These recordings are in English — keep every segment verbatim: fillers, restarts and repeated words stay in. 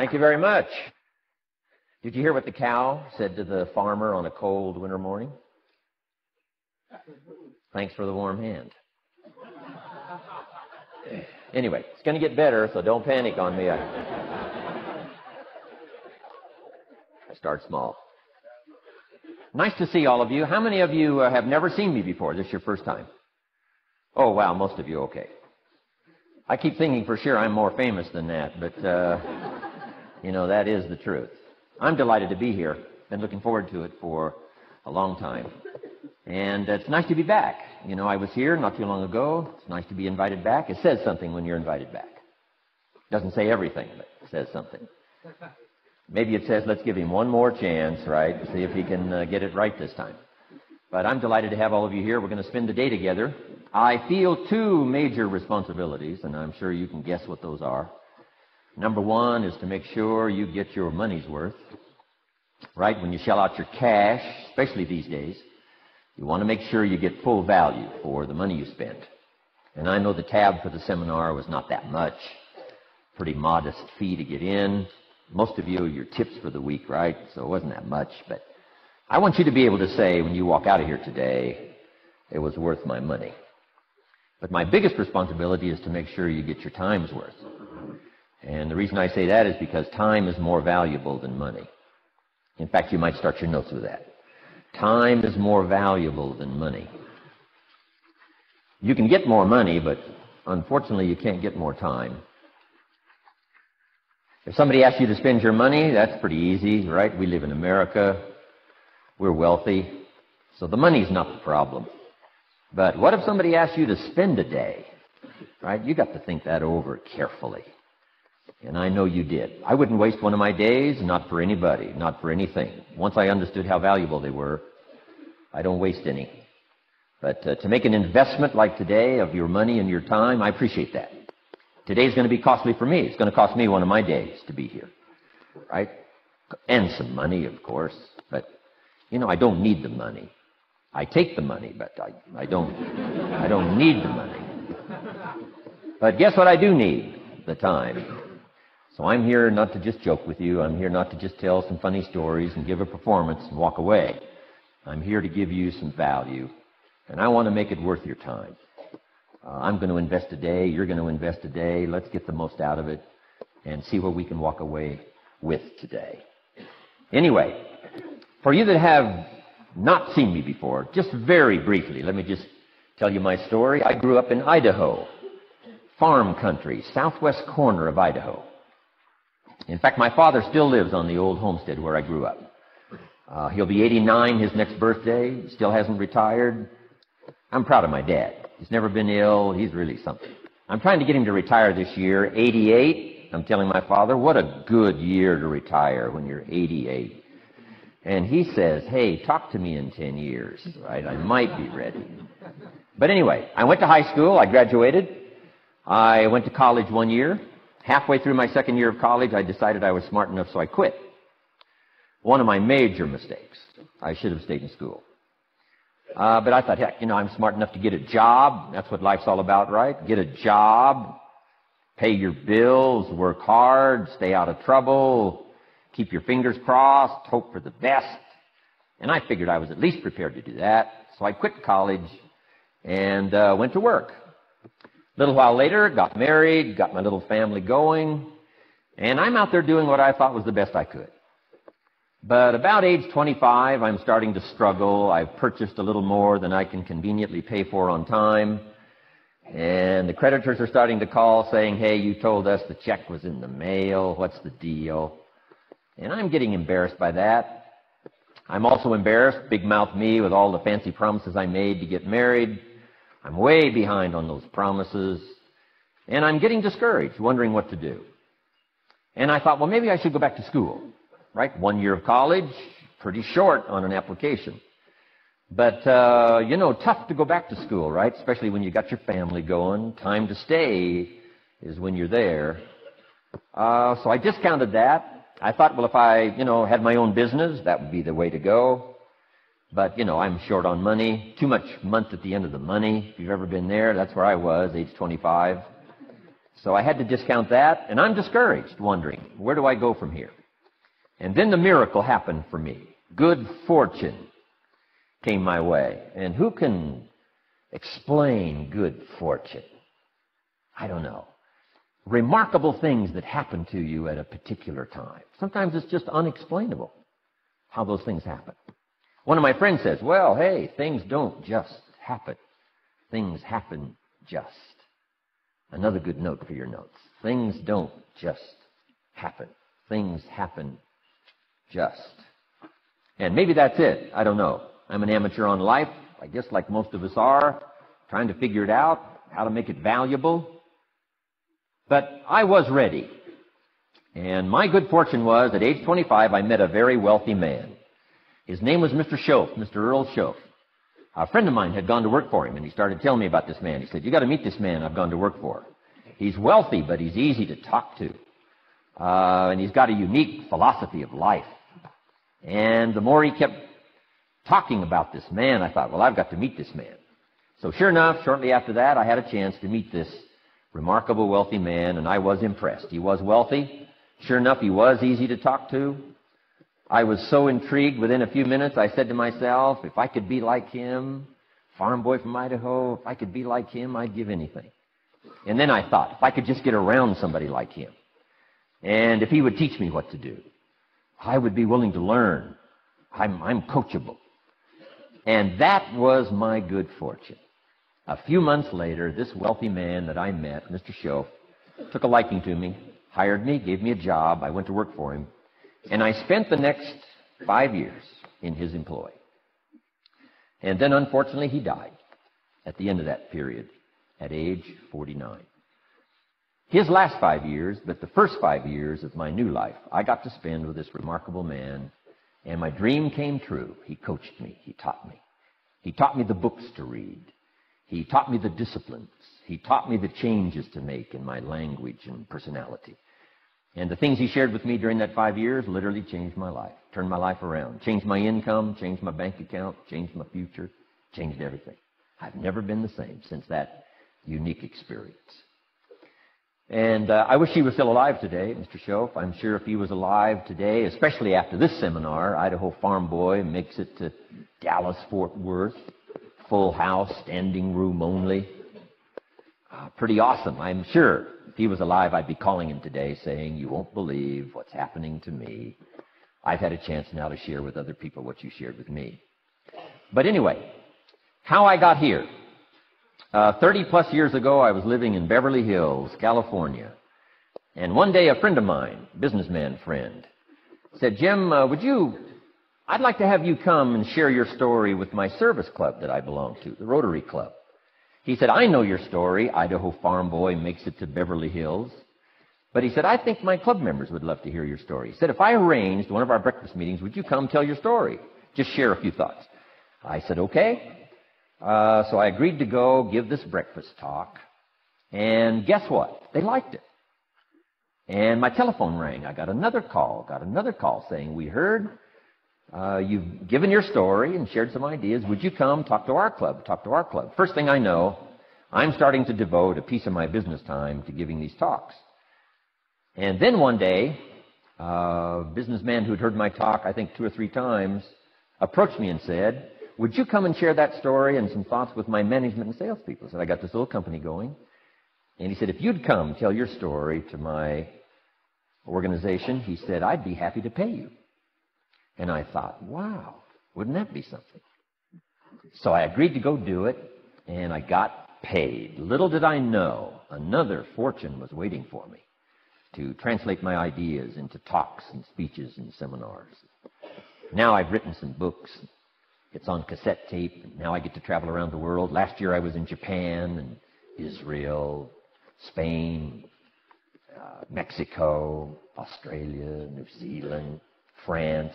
Thank you very much. Did you hear what the cow said to the farmer on a cold winter morning? Thanks for the warm hand. Anyway, it's going to get better, so don't panic on me. I, I start small. Nice to see all of you. How many of you uh, have never seen me before? This is your first time? Oh, wow, most of you, okay. I keep thinking for sure I'm more famous than that, but, uh, you know, that is the truth. I'm delighted to be here. Been looking forward to it for a long time. And it's nice to be back. You know, I was here not too long ago. It's nice to be invited back. It says something when you're invited back. It doesn't say everything, but it says something. Maybe it says, let's give him one more chance, right? See if he can uh, get it right this time. But I'm delighted to have all of you here. We're going to spend the day together. I feel two major responsibilities, and I'm sure you can guess what those are. Number one is to make sure you get your money's worth, right? When you shell out your cash, especially these days, you want to make sure you get full value for the money you spend. And I know the tab for the seminar was not that much. Pretty modest fee to get in. Most of you, your tips for the week, right? So it wasn't that much. But I want you to be able to say when you walk out of here today, it was worth my money. But my biggest responsibility is to make sure you get your time's worth. And the reason I say that is because time is more valuable than money. In fact, you might start your notes with that. Time is more valuable than money. You can get more money, but unfortunately you can't get more time. If somebody asks you to spend your money, that's pretty easy, right? We live in America. We're wealthy. So the money's not the problem. But what if somebody asks you to spend a day, right? You got to think that over carefully. And I know you did. I wouldn't waste one of my days, not for anybody, not for anything. Once I understood how valuable they were, I don't waste any. But uh, to make an investment like today of your money and your time, I appreciate that. Today's going to be costly for me. It's going to cost me one of my days to be here, right? And some money, of course. But, you know, I don't need the money. I take the money, but I, I don't I don't need the money. But guess what I do need? The time. So I'm here not to just joke with you. I'm here not to just tell some funny stories and give a performance and walk away. I'm here to give you some value, and I want to make it worth your time. Uh, I'm going to invest a day. You're going to invest a day. Let's get the most out of it and see what we can walk away with today. Anyway, for you that have not seen me before, just very briefly, let me just tell you my story. I grew up in Idaho, farm country, southwest corner of Idaho. In fact, my father still lives on the old homestead where I grew up. Uh, he'll be eighty-nine his next birthday, still hasn't retired. I'm proud of my dad. He's never been ill. He's really something. I'm trying to get him to retire this year, eighty-eight. I'm telling my father, what a good year to retire when you're eighty-eight. And he says, hey, talk to me in ten years, right? I might be ready. But anyway, I went to high school. I graduated. I went to college one year. Halfway through my second year of college, I decided I was smart enough, so I quit. One of my major mistakes. I should have stayed in school. Uh, but I thought, heck, you know, I'm smart enough to get a job. That's what life's all about, right? Get a job, pay your bills, work hard, stay out of trouble, keep your fingers crossed, hope for the best. And I figured I was at least prepared to do that. So I quit college and uh, went to work. A little while later, got married, got my little family going, and I'm out there doing what I thought was the best I could. But about age twenty-five, I'm starting to struggle. I've purchased a little more than I can conveniently pay for on time. And the creditors are starting to call saying, hey, you told us the check was in the mail. What's the deal? And I'm getting embarrassed by that. I'm also embarrassed, big mouth me, with all the fancy promises I made to get married. I'm way behind on those promises. And I'm getting discouraged, wondering what to do. And I thought, well, maybe I should go back to school. Right? One year of college, pretty short on an application. But, uh, you know, tough to go back to school, right? Especially when you got your family going. Time to stay is when you're there. Uh, so I discounted that. I thought, well, if I, you know, had my own business, that would be the way to go. But, you know, I'm short on money. Too much month at the end of the money. If you've ever been there, that's where I was, age twenty-five. So I had to discount that, and I'm discouraged, wondering, where do I go from here? And then the miracle happened for me. Good fortune came my way. And who can explain good fortune? I don't know. Remarkable things that happen to you at a particular time. Sometimes it's just unexplainable how those things happen. One of my friends says, well, hey, things don't just happen. Things happen just. Another good note for your notes. Things don't just happen. Things happen just. And maybe that's it. I don't know. I'm an amateur on life, I guess like most of us are, trying to figure it out, how to make it valuable. But I was ready. And my good fortune was, at age twenty-five, I met a very wealthy man. His name was Mister Shoaf, Mister Earl Shoaf. A friend of mine had gone to work for him, and he started telling me about this man. He said, you got to meet this man I've gone to work for. He's wealthy, but he's easy to talk to. Uh, and he's got a unique philosophy of life. And the more he kept talking about this man, I thought, well, I've got to meet this man. So sure enough, shortly after that, I had a chance to meet this remarkable wealthy man, and I was impressed. He was wealthy. Sure enough, he was easy to talk to. I was so intrigued, within a few minutes, I said to myself, if I could be like him, farm boy from Idaho, if I could be like him, I'd give anything. And then I thought, if I could just get around somebody like him, and if he would teach me what to do, I would be willing to learn. I'm, I'm coachable. And that was my good fortune. A few months later, this wealthy man that I met, Mister Shoaf, took a liking to me, hired me, gave me a job. I went to work for him. And I spent the next five years in his employ. And then, unfortunately, he died at the end of that period at age forty-nine. His last five years, but the first five years of my new life, I got to spend with this remarkable man, and my dream came true. He coached me. He taught me. He taught me the books to read. He taught me the disciplines. He taught me the changes to make in my language and personality. And the things he shared with me during that five years literally changed my life, turned my life around, changed my income, changed my bank account, changed my future, changed everything. I've never been the same since that unique experience. And uh, I wish he was still alive today, Mister Shoaf. I'm sure if he was alive today, especially after this seminar, Idaho Farm Boy makes it to Dallas-Fort Worth, full house, standing room only. Uh, pretty awesome, I'm sure. If he was alive, I'd be calling him today saying, you won't believe what's happening to me. I've had a chance now to share with other people what you shared with me. But anyway, how I got here. Uh, thirty plus years ago, I was living in Beverly Hills, California. And one day, a friend of mine, businessman friend, said, Jim, uh, would you, I'd like to have you come and share your story with my service club that I belong to, the Rotary Club. He said, I know your story, Idaho Farm Boy makes it to Beverly Hills. But he said, I think my club members would love to hear your story. He said, if I arranged one of our breakfast meetings, would you come tell your story? Just share a few thoughts. I said, okay. Uh, so I agreed to go give this breakfast talk. And guess what? They liked it. And my telephone rang. I got another call, got another call saying, we heard uh, you've given your story and shared some ideas. Would you come talk to our club, talk to our club? First thing I know, I'm starting to devote a piece of my business time to giving these talks. And then one day, a businessman who'd heard my talk, I think two or three times, approached me and said, would you come and share that story and some thoughts with my management and salespeople? I said, I got this little company going. And he said, if you'd come tell your story to my organization, he said, I'd be happy to pay you. And I thought, wow, wouldn't that be something? So I agreed to go do it, and I got paid. Little did I know, another fortune was waiting for me to translate my ideas into talks and speeches and seminars. Now I've written some books. It's on cassette tape. Now I get to travel around the world. Last year I was in Japan and Israel, Spain, uh, Mexico, Australia, New Zealand, France,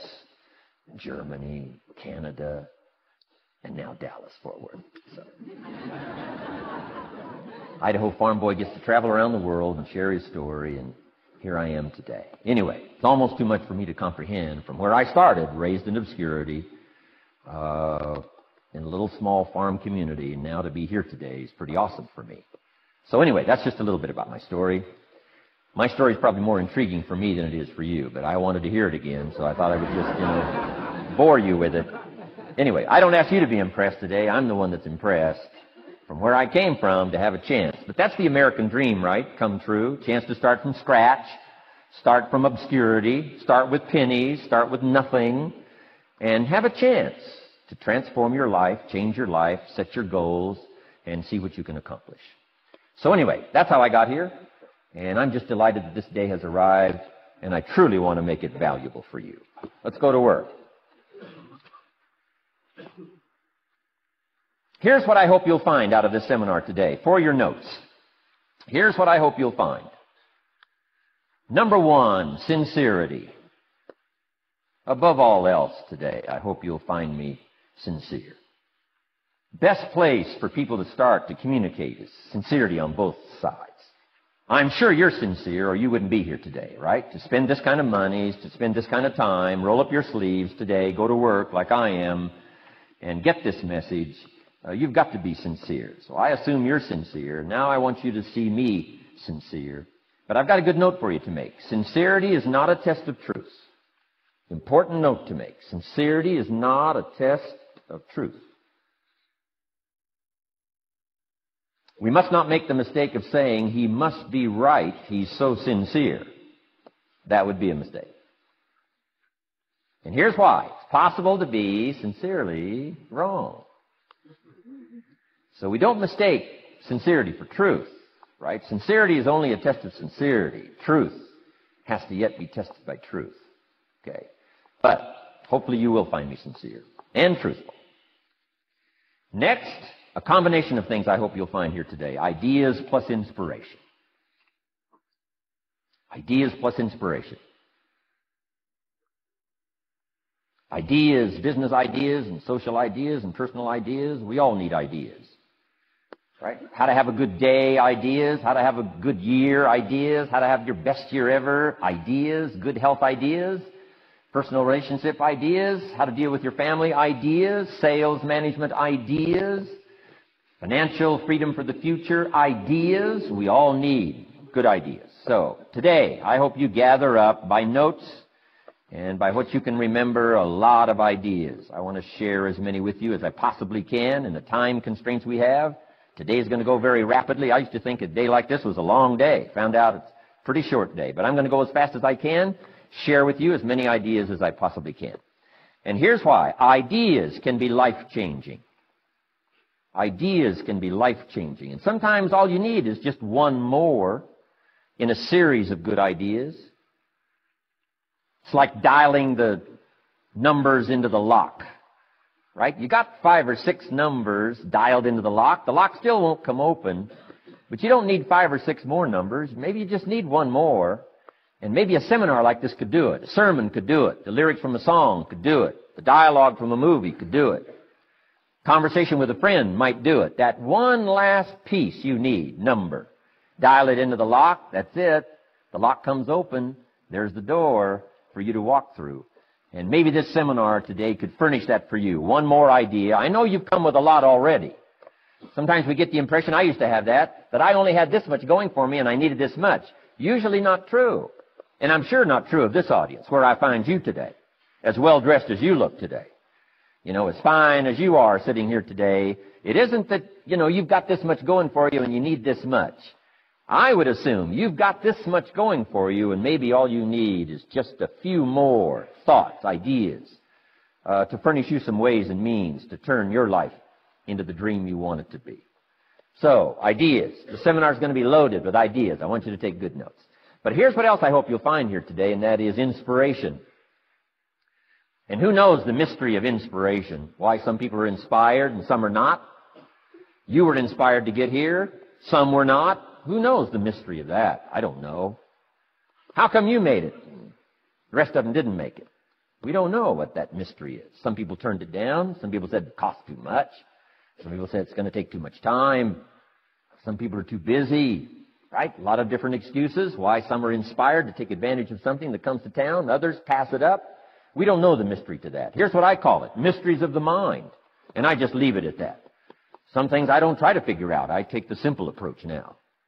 Germany, Canada, and now Dallas-Fort Worth. So. Idaho Farm Boy gets to travel around the world and share his story, and here I am today. Anyway, it's almost too much for me to comprehend. From where I started, raised in obscurity, uh, in a little small farm community, and now to be here today is pretty awesome for me. So anyway, that's just a little bit about my story. My story is probably more intriguing for me than it is for you, but I wanted to hear it again, so I thought I would just, you know, bore you with it. Anyway, I don't ask you to be impressed today. I'm the one that's impressed from where I came from to have a chance. But that's the American dream, right? Come true. Chance to start from scratch, start from obscurity, start with pennies, start with nothing, and have a chance to transform your life, change your life, set your goals, and see what you can accomplish. So anyway, that's how I got here, and I'm just delighted that this day has arrived, and I truly want to make it valuable for you. Let's go to work. Here's what I hope you'll find out of this seminar today. For your notes, here's what I hope you'll find. Number one, sincerity. Above all else today, I hope you'll find me sincere. Best place for people to start to communicate is sincerity on both sides. I'm sure you're sincere or you wouldn't be here today, right? To spend this kind of money, to spend this kind of time, roll up your sleeves today, go to work like I am, and get this message. Uh, you've got to be sincere. So I assume you're sincere. Now I want you to see me sincere. But I've got a good note for you to make. Sincerity is not a test of truth. Important note to make. Sincerity is not a test of truth. We must not make the mistake of saying he must be right, he's so sincere. That would be a mistake. And here's why. It's possible to be sincerely wrong. So we don't mistake sincerity for truth, right? Sincerity is only a test of sincerity. Truth has to yet be tested by truth. Okay? But hopefully you will find me sincere and truthful. Next, a combination of things I hope you'll find here today. Ideas plus inspiration. Ideas plus inspiration. Ideas, business ideas and social ideas and personal ideas. We all need ideas. Right? How to have a good day ideas. How to have a good year ideas. How to have your best year ever ideas. Good health ideas. Personal relationship ideas. How to deal with your family ideas. Sales management ideas. Financial freedom for the future ideas. We all need good ideas. So today, I hope you gather up by notes and by what you can remember a lot of ideas. I want to share as many with you as I possibly can in the time constraints we have. Today is going to go very rapidly. I used to think a day like this was a long day. Found out it's a pretty short day. But I'm going to go as fast as I can, share with you as many ideas as I possibly can. And here's why. Ideas can be life-changing. Ideas can be life-changing. And sometimes all you need is just one more in a series of good ideas. It's like dialing the numbers into the lock. Right? You got five or six numbers dialed into the lock. The lock still won't come open, but you don't need five or six more numbers. Maybe you just need one more. And maybe a seminar like this could do it. A sermon could do it. The lyrics from a song could do it. The dialogue from a movie could do it. Conversation with a friend might do it. That one last piece you need, number. Dial it into the lock. That's it. The lock comes open. There's the door for you to walk through. And maybe this seminar today could furnish that for you. One more idea. I know you've come with a lot already. Sometimes we get the impression, I used to have that, that I only had this much going for me and I needed this much. Usually not true. And I'm sure not true of this audience, where I find you today, as well dressed as you look today. You know, as fine as you are sitting here today, it isn't that, you know, you've got this much going for you and you need this much. I would assume you've got this much going for you and maybe all you need is just a few more thoughts, ideas, uh, to furnish you some ways and means to turn your life into the dream you want it to be. So, ideas. The seminar is going to be loaded with ideas. I want you to take good notes. But here's what else I hope you'll find here today, and that is inspiration. And who knows the mystery of inspiration? Why some people are inspired and some are not? You were inspired to get here. Some were not. Who knows the mystery of that? I don't know. How come you made it? The rest of them didn't make it. We don't know what that mystery is. Some people turned it down. Some people said it cost too much. Some people said it's going to take too much time. Some people are too busy. Right? A lot of different excuses why some are inspired to take advantage of something that comes to town. Others pass it up. We don't know the mystery to that. Here's what I call it. Mysteries of the mind. And I just leave it at that. Some things I don't try to figure out. I take the simple approach now.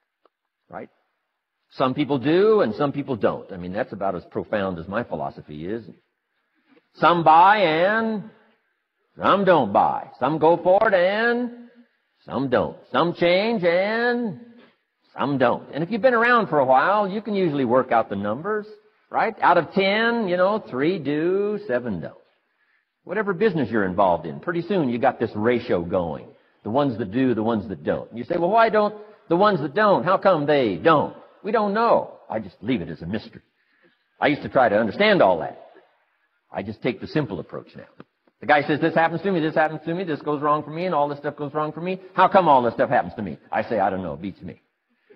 right? Some people do and some people don't. I mean, that's about as profound as my philosophy is. Some buy and some don't buy. Some go for it and some don't. Some change and some don't. And if you've been around for a while, you can usually work out the numbers, right? Out of ten, you know, three do, seven don't. Whatever business you're involved in, pretty soon you got this ratio going. The ones that do, the ones that don't. And you say, well, why don't the ones that don't, how come they don't? We don't know. I just leave it as a mystery. I used to try to understand all that. I just take the simple approach now. The guy says, this happens to me, this happens to me, this goes wrong for me, and all this stuff goes wrong for me. How come all this stuff happens to me? I say, I don't know, it beats me.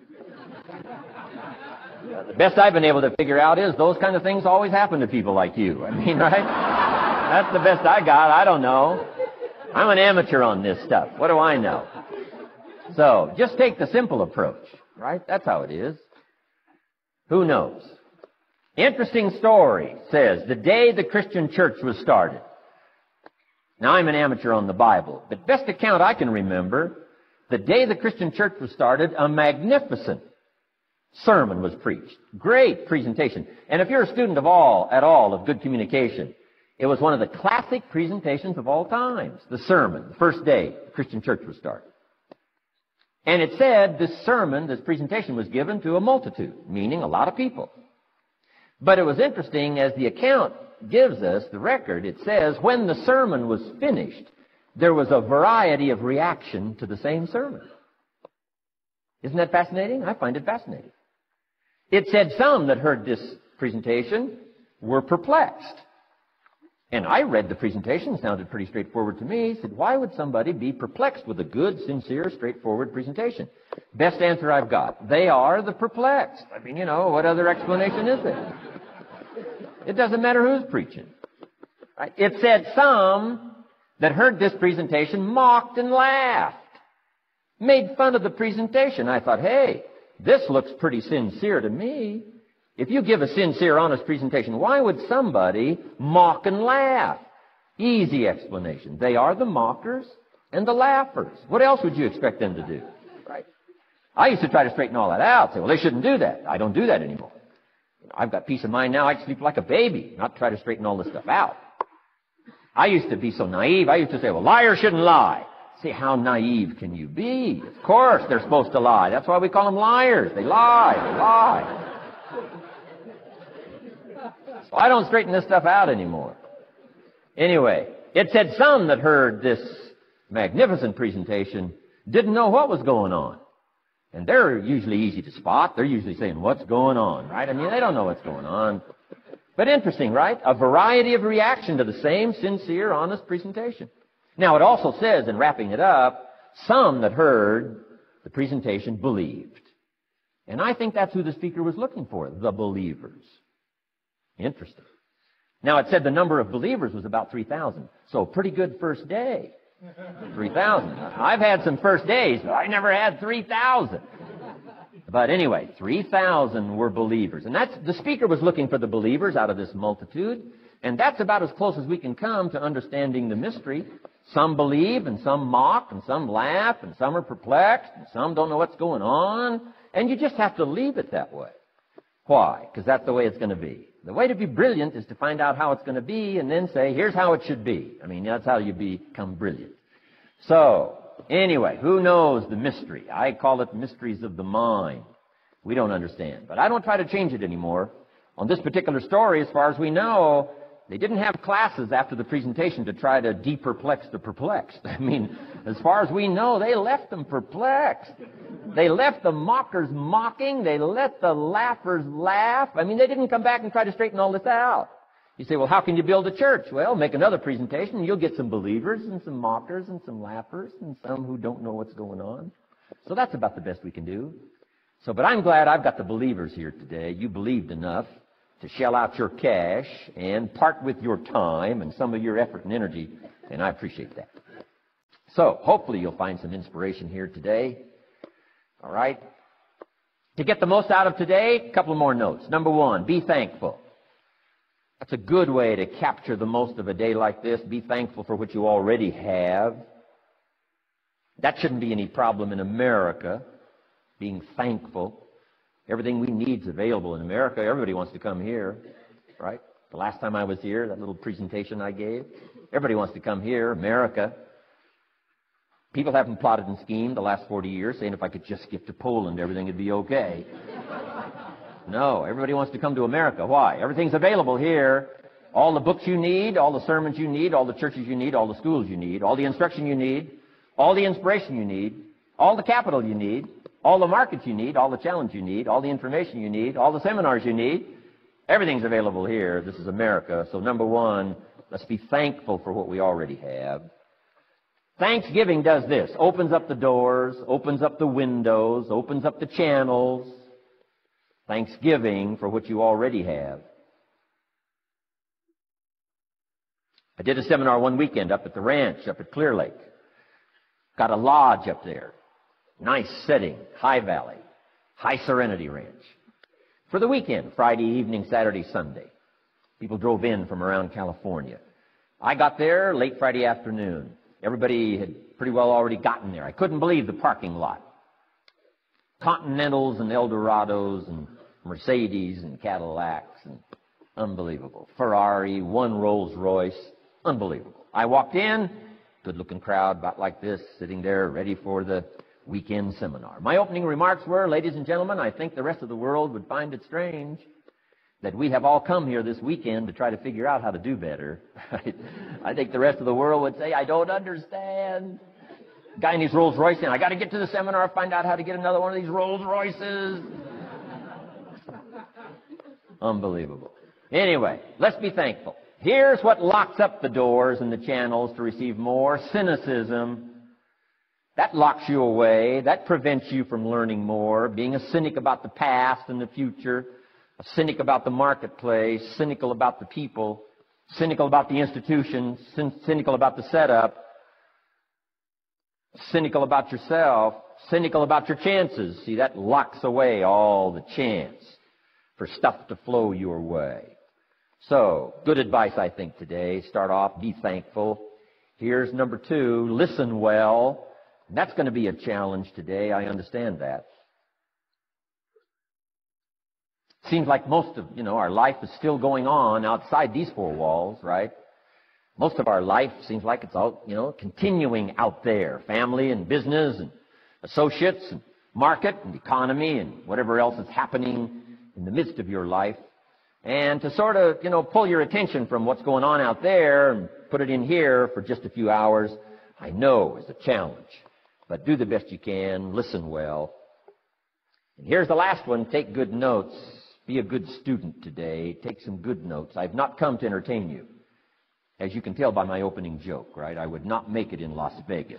The best I've been able to figure out is those kind of things always happen to people like you. I mean, right? That's the best I got. I don't know. I'm an amateur on this stuff. What do I know? So, just take the simple approach, right? That's how it is. Who knows? Interesting story says, the day the Christian church was started. Now, I'm an amateur on the Bible, but best account I can remember, the day the Christian church was started, a magnificent sermon was preached. Great presentation. And if you're a student of all, at all, of good communication, it was one of the classic presentations of all times. The sermon, the first day the Christian church was started. And it said this sermon, this presentation was given to a multitude, meaning a lot of people. But it was interesting, as the account gives us, the record, it says, when the sermon was finished, there was a variety of reaction to the same sermon. Isn't that fascinating? I find it fascinating. It said some that heard this presentation were perplexed. And I read the presentation, sounded pretty straightforward to me. Said, why would somebody be perplexed with a good, sincere, straightforward presentation? Best answer I've got. They are the perplexed. I mean, you know, what other explanation is there? It doesn't matter who's preaching. Right? It said some that heard this presentation mocked and laughed, made fun of the presentation. I thought, hey, this looks pretty sincere to me. If you give a sincere, honest presentation, why would somebody mock and laugh? Easy explanation. They are the mockers and the laughers. What else would you expect them to do? Right? I used to try to straighten all that out. Say, well, they shouldn't do that. I don't do that anymore. I've got peace of mind now. I can sleep like a baby, not try to straighten all this stuff out. I used to be so naive. I used to say, well, liars shouldn't lie. See, how naive can you be? Of course they're supposed to lie. That's why we call them liars. They lie. They lie. So I don't straighten this stuff out anymore. Anyway, it said some that heard this magnificent presentation didn't know what was going on. And they're usually easy to spot. They're usually saying, what's going on, right? I mean, they don't know what's going on. But interesting, right? A variety of reaction to the same sincere, honest presentation. Now, it also says, in wrapping it up, some that heard the presentation believed. And I think that's who the speaker was looking for, the believers. Interesting. Now, it said the number of believers was about three thousand. So, pretty good first day. three thousand. I've had some first days, but I never had three thousand. But anyway, three thousand were believers. And that's, the speaker was looking for the believers out of this multitude. And that's about as close as we can come to understanding the mystery. Some believe, and some mock, and some laugh, and some are perplexed, and some don't know what's going on. And you just have to leave it that way. Why? Because that's the way it's going to be. The way to be brilliant is to find out how it's going to be and then say, here's how it should be. I mean, that's how you become brilliant. So, anyway, who knows the mystery? I call it mysteries of the mind. We don't understand. But I don't try to change it anymore. On this particular story, as far as we know, they didn't have classes after the presentation to try to de-perplex the perplexed. I mean, as far as we know, they left them perplexed. They left the mockers mocking. They let the laughers laugh. I mean, they didn't come back and try to straighten all this out. You say, well, how can you build a church? Well, make another presentation, and you'll get some believers and some mockers and some laughers and some who don't know what's going on. So that's about the best we can do. So, but I'm glad I've got the believers here today. You believed enough to shell out your cash and part with your time and some of your effort and energy, and I appreciate that. So, hopefully you'll find some inspiration here today. All right? To get the most out of today, a couple more notes. Number one, be thankful. That's a good way to capture the most of a day like this. Be thankful for what you already have. That shouldn't be any problem in America, being thankful. Everything we need is available in America. Everybody wants to come here, right? The last time I was here, that little presentation I gave, everybody wants to come here, America. People haven't plotted and schemed the last forty years saying if I could just get to Poland, everything would be okay. No, everybody wants to come to America. Why? Everything's available here. All the books you need, all the sermons you need, all the churches you need, all the schools you need, all the instruction you need, all the inspiration you need, all the capital you need, all the markets you need, all the challenge you need, all the information you need, all the seminars you need. Everything's available here. This is America. So number one, let's be thankful for what we already have. Thanksgiving does this. Opens up the doors, opens up the windows, opens up the channels. Thanksgiving for what you already have. I did a seminar one weekend up at the ranch, up at Clear Lake. Got a lodge up there. Nice setting, High Valley, High Serenity Ranch. For the weekend, Friday evening, Saturday, Sunday. People drove in from around California. I got there late Friday afternoon. Everybody had pretty well already gotten there. I couldn't believe the parking lot. Continentals and Eldorados and Mercedes and Cadillacs and unbelievable. Ferrari, one Rolls Royce, unbelievable. I walked in, good-looking crowd about like this, sitting there ready for the weekend seminar. My opening remarks were, ladies and gentlemen, I think the rest of the world would find it strange that we have all come here this weekend to try to figure out how to do better. I think the rest of the world would say, I don't understand. Guy in his Rolls Royce saying, I got to get to the seminar, find out how to get another one of these Rolls Royces. Unbelievable. Anyway, let's be thankful. Here's what locks up the doors and the channels to receive more: cynicism. That locks you away. That prevents you from learning more. Being a cynic about the past and the future, a cynic about the marketplace, cynical about the people, cynical about the institutions, cynical about the setup, cynical about yourself, cynical about your chances. See, that locks away all the chance for stuff to flow your way. So, good advice, I think, today. Start off, be thankful. Here's number two, listen well. That's going to be a challenge today. I understand that. Seems like most of, you know, our life is still going on outside these four walls, right? Most of our life seems like it's all, you know, continuing out there. Family and business and associates and market and economy and whatever else is happening in the midst of your life. And to sort of, you know, pull your attention from what's going on out there and put it in here for just a few hours, I know is a challenge. But do the best you can. Listen well. And here's the last one. Take good notes. Be a good student today. Take some good notes. I've not come to entertain you. As you can tell by my opening joke, right? I would not make it in Las Vegas.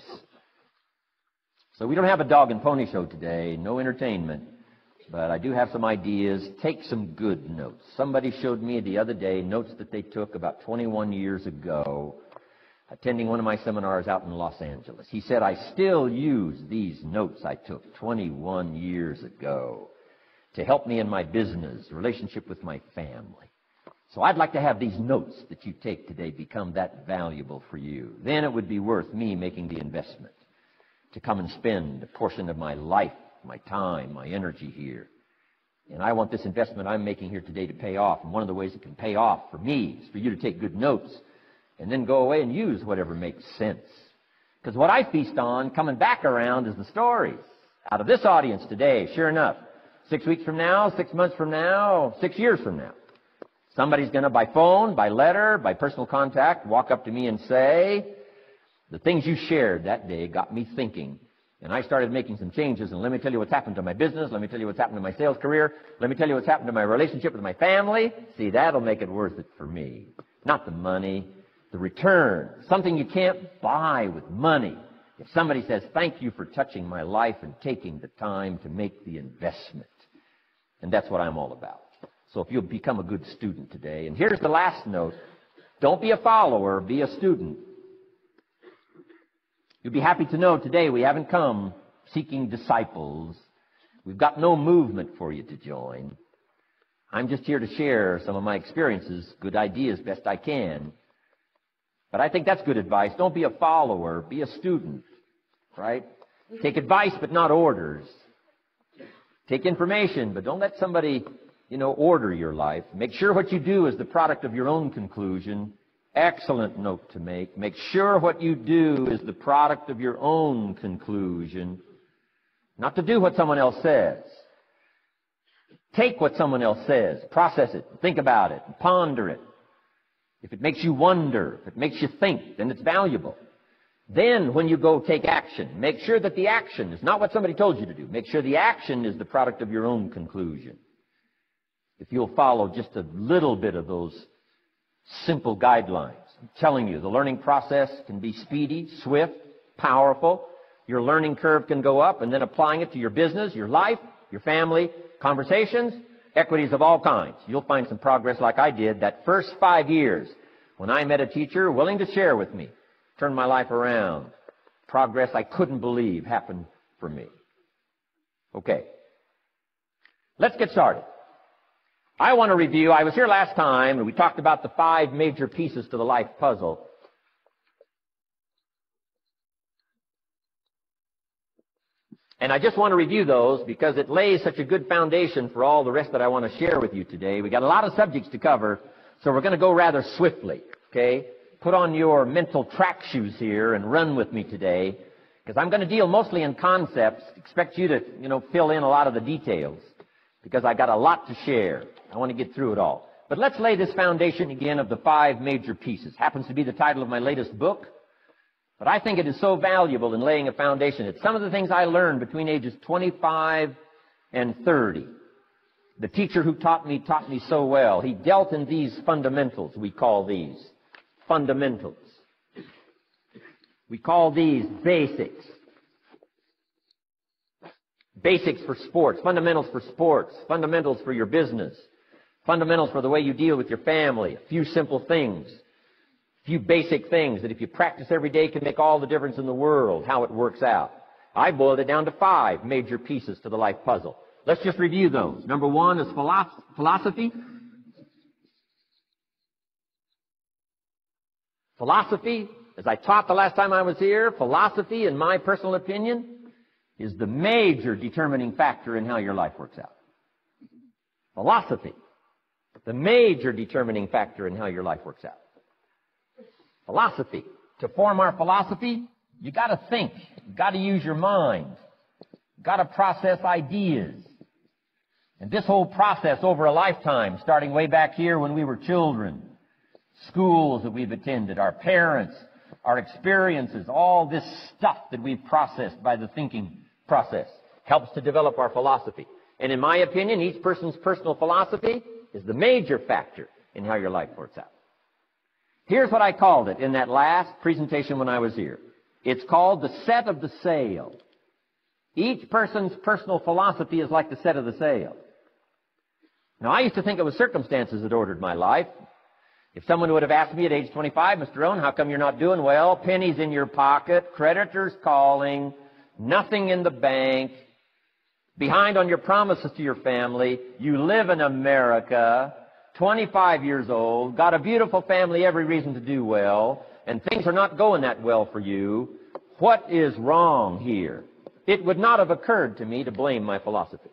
So we don't have a dog and pony show today. No entertainment. But I do have some ideas. Take some good notes. Somebody showed me the other day notes that they took about twenty-one years ago, attending one of my seminars out in Los Angeles. He said, I still use these notes I took twenty-one years ago to help me in my business, relationship with my family. So I'd like to have these notes that you take today become that valuable for you. Then it would be worth me making the investment to come and spend a portion of my life, my time, my energy here. And I want this investment I'm making here today to pay off. And one of the ways it can pay off for me is for you to take good notes and then go away and use whatever makes sense. Because what I feast on coming back around is the stories out of this audience today. Sure enough, six weeks from now, six months from now, six years from now, somebody's going to, by phone, by letter, by personal contact, walk up to me and say, the things you shared that day got me thinking. And I started making some changes, and let me tell you what's happened to my business. Let me tell you what's happened to my sales career. Let me tell you what's happened to my relationship with my family. See, that'll make it worth it for me. Not the money, the return. Something you can't buy with money. If somebody says, thank you for touching my life and taking the time to make the investment. And that's what I'm all about. So if you'll become a good student today. And here's the last note. Don't be a follower, be a student. You'll be happy to know today we haven't come seeking disciples. We've got no movement for you to join. I'm just here to share some of my experiences, good ideas, best I can. But I think that's good advice. Don't be a follower, be a student, right? Take advice but not orders. Take information, but don't let somebody, you know, order your life. Make sure what you do is the product of your own conclusion. Excellent note to make. Make sure what you do is the product of your own conclusion. Not to do what someone else says. Take what someone else says, process it, think about it, ponder it. If it makes you wonder, if it makes you think, then it's valuable. Then, when you go take action, make sure that the action is not what somebody told you to do. Make sure the action is the product of your own conclusion. If you'll follow just a little bit of those simple guidelines, I'm telling you, the learning process can be speedy, swift, powerful. Your learning curve can go up, and then applying it to your business, your life, your family, conversations, equities of all kinds. You'll find some progress like I did that first five years when I met a teacher willing to share with me. Turned my life around. Progress I couldn't believe happened for me. Okay. Let's get started. I want to review, I was here last time and we talked about the five major pieces to the life puzzle. And I just want to review those because it lays such a good foundation for all the rest that I want to share with you today. We got a lot of subjects to cover, so we're going to go rather swiftly, okay? Put on your mental track shoes here and run with me today, because I'm going to deal mostly in concepts. Expect you to, you know, fill in a lot of the details, because I got a lot to share. I want to get through it all. But let's lay this foundation again of the five major pieces. Happens to be the title of my latest book. But I think it is so valuable in laying a foundation. It's some of the things I learned between ages twenty-five and thirty. The teacher who taught me taught me so well. He dealt in these fundamentals, we call these. Fundamentals. We call these basics. Basics for sports, fundamentals for sports, fundamentals for your business, fundamentals for the way you deal with your family, a few simple things, a few basic things that if you practice every day can make all the difference in the world, how it works out. I boiled it down to five major pieces to the life puzzle. Let's just review those. Number one is philosophy. Philosophy, as I taught the last time I was here, philosophy, in my personal opinion, is the major determining factor in how your life works out. Philosophy, the major determining factor in how your life works out. Philosophy. To form our philosophy, you got to think. You got to use your mind. You got to process ideas. And this whole process over a lifetime, starting way back here when we were children, schools that we've attended, our parents, our experiences, all this stuff that we've processed by the thinking process helps to develop our philosophy. And in my opinion, each person's personal philosophy is the major factor in how your life works out. Here's what I called it in that last presentation when I was here. It's called the set of the sail. Each person's personal philosophy is like the set of the sail. Now, I used to think it was circumstances that ordered my life. If someone would have asked me at age twenty-five, Mister Rohn, how come you're not doing well? Pennies in your pocket, creditors calling, nothing in the bank, behind on your promises to your family, you live in America, twenty-five years old, got a beautiful family, every reason to do well, and things are not going that well for you. What is wrong here? It would not have occurred to me to blame my philosophy.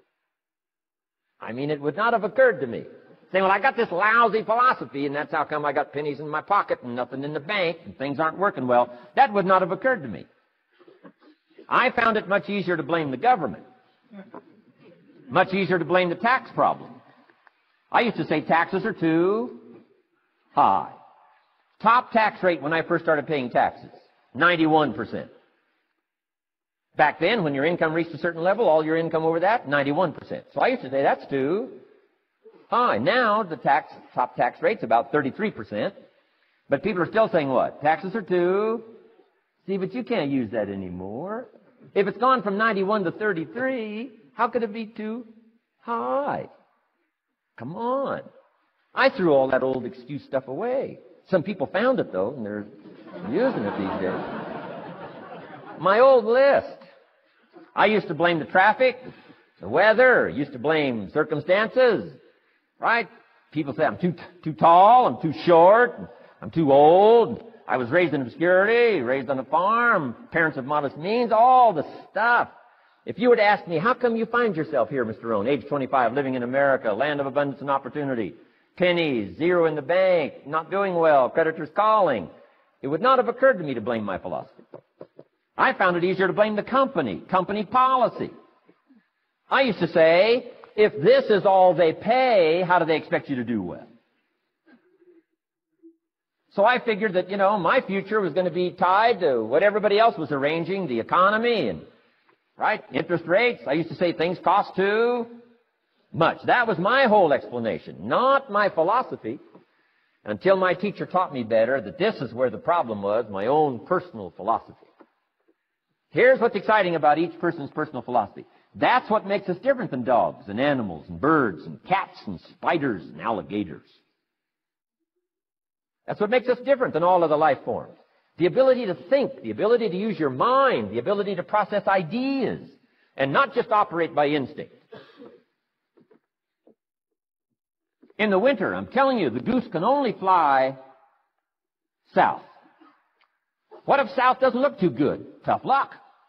I mean, it would not have occurred to me. Saying, well, I got this lousy philosophy, and that's how come I got pennies in my pocket and nothing in the bank, and things aren't working well. That would not have occurred to me. I found it much easier to blame the government. Much easier to blame the tax problem. I used to say taxes are too high. Top tax rate when I first started paying taxes, ninety-one percent. Back then, when your income reached a certain level, all your income over that, ninety-one percent. So I used to say that's too high. Now, the tax, top tax rate's about thirty-three percent. But people are still saying what? Taxes are too. See, but you can't use that anymore. If it's gone from ninety-one to thirty-three, how could it be too high? Come on. I threw all that old excuse stuff away. Some people found it, though, and they're using it these days. My old list. I used to blame the traffic, the weather, used to blame circumstances, right? People say I'm too too tall, I'm too short, I'm too old, I was raised in obscurity, raised on a farm, parents of modest means, all the stuff If you were to ask me, how come you find yourself here, Mister Rohn, age twenty-five, living in America, land of abundance and opportunity, pennies, zero in the bank, not doing well, creditors calling, it would not have occurred to me to blame my philosophy. I found it easier to blame the company, company policy. I used to say, if this is all they pay, how do they expect you to do well? So I figured that, you know, my future was going to be tied to what everybody else was arranging, the economy and, right, interest rates. I used to say things cost too much. That was my whole explanation, not my philosophy, until my teacher taught me better that this is where the problem was, my own personal philosophy. Here's what's exciting about each person's personal philosophy. That's what makes us different than dogs and animals and birds and cats and spiders and alligators. That's what makes us different than all other life forms. The ability to think, the ability to use your mind, the ability to process ideas, and not just operate by instinct. In the winter, I'm telling you, the goose can only fly south. What if south doesn't look too good? Tough luck.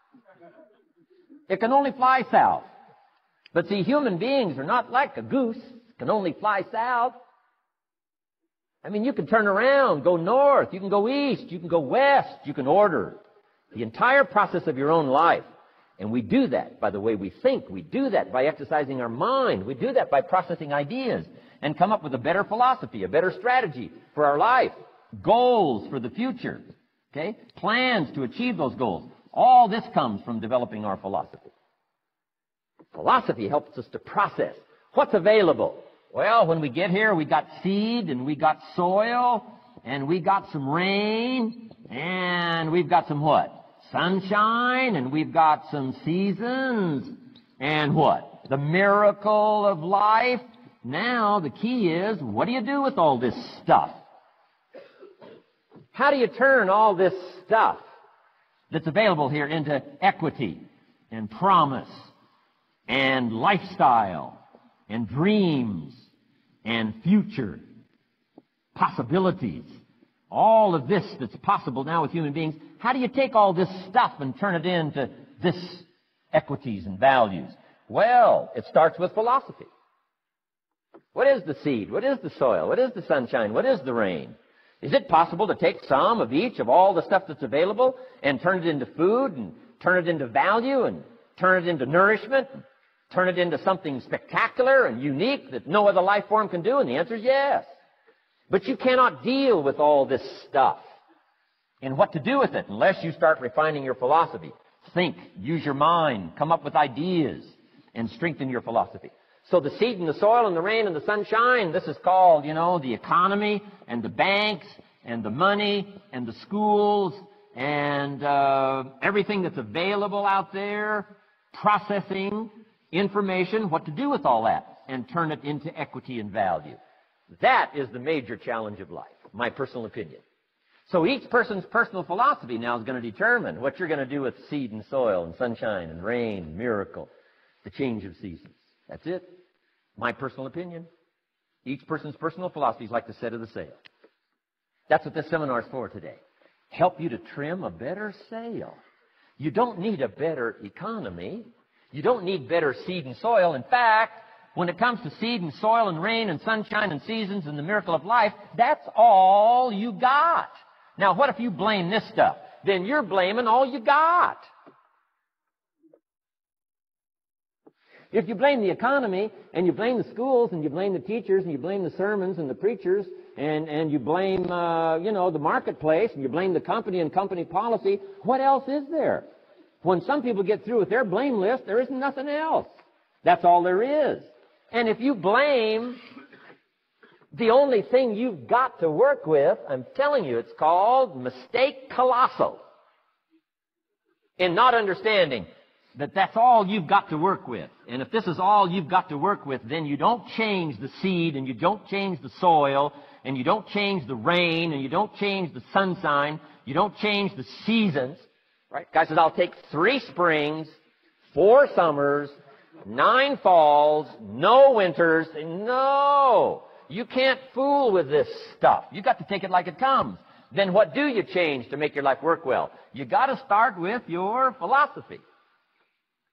It can only fly south. But see, human beings are not like a goose, can only fly south. I mean, you can turn around, go north, you can go east, you can go west, you can order the entire process of your own life. And we do that by the way we think. We do that by exercising our mind. We do that by processing ideas and come up with a better philosophy, a better strategy for our life, goals for the future, okay? Plans to achieve those goals. All this comes from developing our philosophy. Philosophy helps us to process what's available. Well, when we get here, we got seed, and we got soil, and we got some rain, and we've got some what? Sunshine, and we've got some seasons, and what? The miracle of life. Now, the key is, what do you do with all this stuff? How do you turn all this stuff that's available here into equity and promise and lifestyle and dreams and future possibilities? All of this that's possible now with human beings, how do you take all this stuff and turn it into this equities and values? Well, it starts with philosophy. What is the seed? What is the soil? What is the sunshine? What is the rain? Is it possible to take some of each of all the stuff that's available and turn it into food and turn it into value and turn it into nourishment, and turn it into something spectacular and unique that no other life form can do? And the answer is yes. But you cannot deal with all this stuff and what to do with it unless you start refining your philosophy. Think, use your mind, come up with ideas, and strengthen your philosophy. So the seed and the soil and the rain and the sunshine, this is called, you know, the economy and the banks and the money and the schools and uh, everything that's available out there, processing information, what to do with all that, and turn it into equity and value. That is the major challenge of life, my personal opinion. So each person's personal philosophy now is going to determine what you're going to do with seed and soil and sunshine and rain and miracle, the change of seasons. That's it. My personal opinion. Each person's personal philosophy is like the set of the sail. That's what this seminar is for today. Help you to trim a better sail. You don't need a better economy. You don't need better seed and soil. In fact, when it comes to seed and soil and rain and sunshine and seasons and the miracle of life, that's all you got. Now, what if you blame this stuff? Then you're blaming all you got. If you blame the economy, and you blame the schools, and you blame the teachers, and you blame the sermons and the preachers, and, and you blame, uh, you know, the marketplace, and you blame the company and company policy, what else is there? When some people get through with their blame list, there isn't nothing else. That's all there is. And if you blame the only thing you've got to work with, I'm telling you, it's called mistake colossal. In not understanding that that's all you've got to work with. And if this is all you've got to work with, then you don't change the seed, and you don't change the soil, and you don't change the rain, and you don't change the sunshine, you don't change the seasons. Right? Guy says, I'll take three springs, four summers, nine falls, no winters. No! You can't fool with this stuff. You've got to take it like it comes. Then what do you change to make your life work well? You got to start with your philosophy.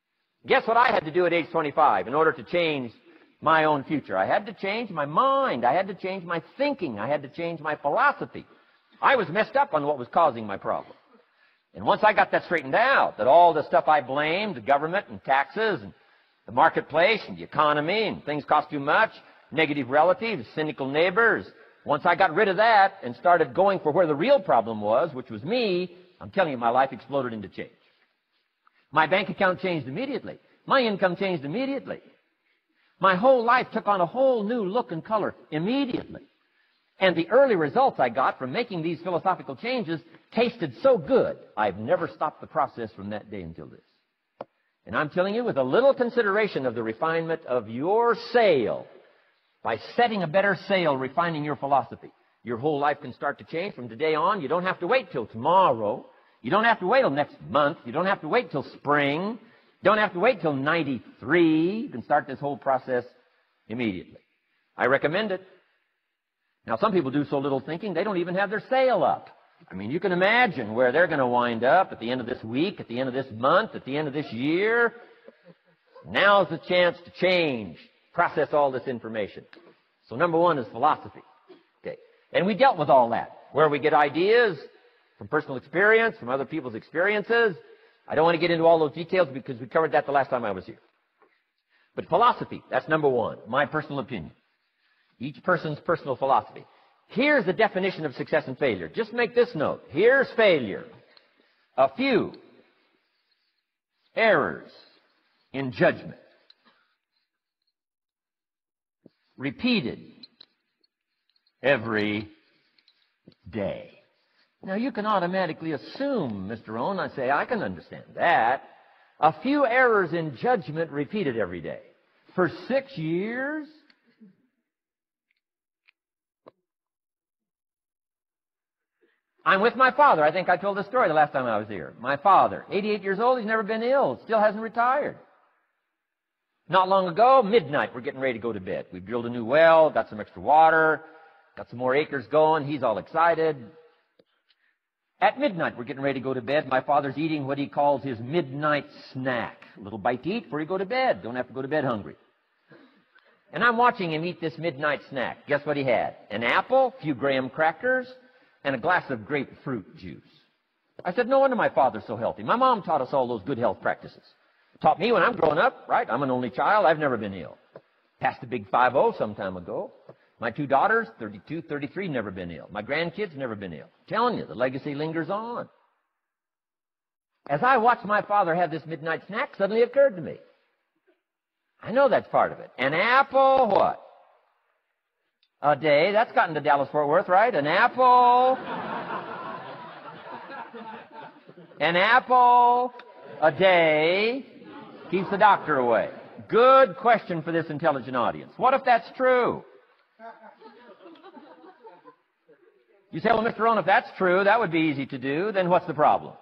Guess what I had to do at age twenty-five in order to change my own future? I had to change my mind. I had to change my thinking. I had to change my philosophy. I was messed up on what was causing my problem. And once I got that straightened out, that all the stuff I blamed, the government and taxes and the marketplace and the economy and things cost too much, negative relatives, cynical neighbors, once I got rid of that and started going for where the real problem was, which was me, I'm telling you, my life exploded into change. My bank account changed immediately. My income changed immediately. My whole life took on a whole new look and color immediately. And the early results I got from making these philosophical changes tasted so good, I've never stopped the process from that day until this. And I'm telling you, with a little consideration of the refinement of your sail, by setting a better sail, refining your philosophy, your whole life can start to change from today on. You don't have to wait till tomorrow. You don't have to wait till next month. You don't have to wait till spring. You don't have to wait till ninety-three. You can start this whole process immediately. I recommend it. Now, some people do so little thinking, they don't even have their sail up. I mean, you can imagine where they're going to wind up at the end of this week, at the end of this month, at the end of this year. Now's the chance to change, process all this information. So number one is philosophy. Okay. And we dealt with all that, where we get ideas from personal experience, from other people's experiences. I don't want to get into all those details because we covered that the last time I was here. But philosophy, that's number one, my personal opinion. Each person's personal philosophy. Here's the definition of success and failure. Just make this note. Here's failure. A few errors in judgment, repeated every day. Now, you can automatically assume, Mister Owen, I say, I can understand that. A few errors in judgment repeated every day. For six years? I'm with my father. I think I told this story the last time I was here. My father, eighty-eight years old, he's never been ill, still hasn't retired. Not long ago, midnight, we're getting ready to go to bed. We've drilled a new well, got some extra water, got some more acres going. He's all excited. At midnight, we're getting ready to go to bed. My father's eating what he calls his midnight snack. A little bite to eat before you go to bed. Don't have to go to bed hungry. And I'm watching him eat this midnight snack. Guess what he had? An apple, a few graham crackers, and a glass of grapefruit juice. I said, no wonder my father's so healthy. My mom taught us all those good health practices. Taught me when I'm growing up, right? I'm an only child. I've never been ill. Passed the big five oh some time ago. My two daughters, thirty-two, thirty-three, never been ill. My grandkids, never been ill. I'm telling you, the legacy lingers on. As I watched my father have this midnight snack, suddenly it occurred to me. I know that's part of it. An apple, what? A day. That's gotten to Dallas-Fort Worth, right? An apple. An apple a day keeps the doctor away. Good question for this intelligent audience. What if that's true? You say, well, Mister Owen, if that's true, that would be easy to do. Then what's the problem?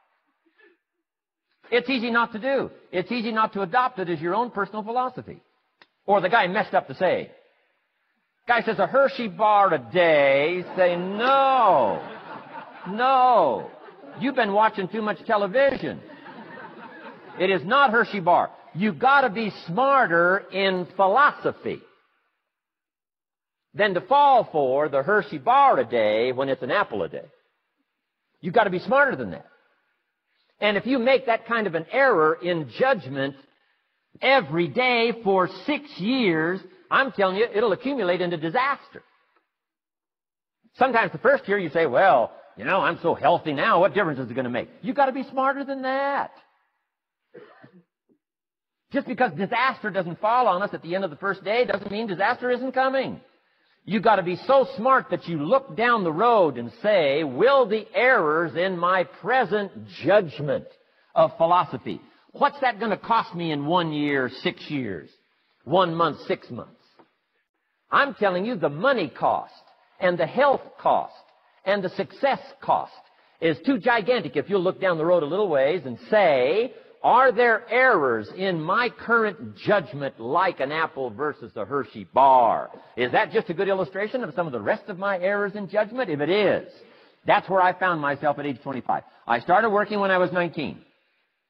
It's easy not to do. It's easy not to adopt it as your own personal philosophy. Or the guy messed up the saying. Guy says a Hershey bar a day. You say, no. No. You've been watching too much television. It is not Hershey bar. You've got to be smarter in philosophy than to fall for the Hershey bar a day when it's an apple a day. You've got to be smarter than that. And if you make that kind of an error in judgment every day for six years, I'm telling you, it'll accumulate into disaster. Sometimes the first year you say, well, you know, I'm so healthy now, what difference is it going to make? You've got to be smarter than that. Just because disaster doesn't fall on us at the end of the first day doesn't mean disaster isn't coming. You've got to be so smart that you look down the road and say, will the errors in my present judgment of philosophy, what's that going to cost me in one year, six years, one month, six months? I'm telling you the money cost and the health cost and the success cost is too gigantic if you'll look down the road a little ways and say, are there errors in my current judgment like an apple versus a Hershey bar? Is that just a good illustration of some of the rest of my errors in judgment? If it is, that's where I found myself at age twenty-five. I started working when I was nineteen.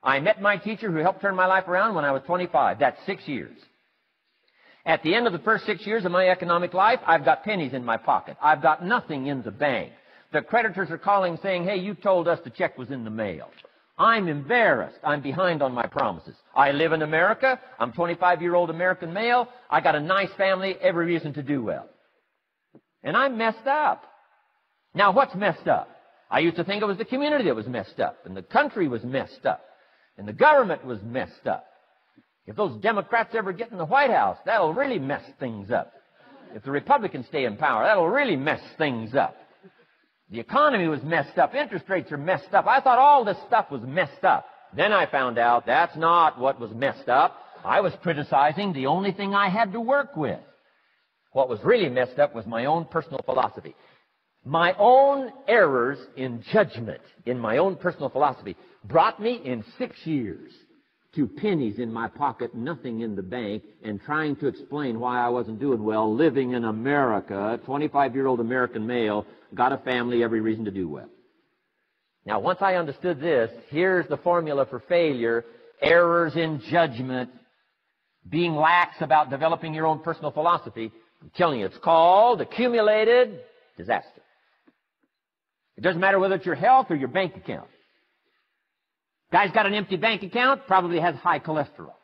I met my teacher who helped turn my life around when I was twenty-five. That's six years. At the end of the first six years of my economic life, I've got pennies in my pocket. I've got nothing in the bank. The creditors are calling saying, hey, you told us the check was in the mail. I'm embarrassed. I'm behind on my promises. I live in America. I'm a twenty-five-year-old American male. I got a nice family, every reason to do well. And I'm messed up. Now, what's messed up? I used to think it was the community that was messed up, and the country was messed up, and the government was messed up. If those Democrats ever get in the White House, that'll really mess things up. If the Republicans stay in power, that'll really mess things up. The economy was messed up. Interest rates are messed up. I thought all this stuff was messed up. Then I found out that's not what was messed up. I was criticizing the only thing I had to work with. What was really messed up was my own personal philosophy. My own errors in judgment in my own personal philosophy brought me in six years to pennies in my pocket, nothing in the bank, and trying to explain why I wasn't doing well, living in America, twenty-five-year-old American male, got a family, every reason to do well. Now, once I understood this, here's the formula for failure: errors in judgment, being lax about developing your own personal philosophy. I'm telling you, it's called accumulated disaster. It doesn't matter whether it's your health or your bank account. Guy's got an empty bank account, probably has high cholesterol.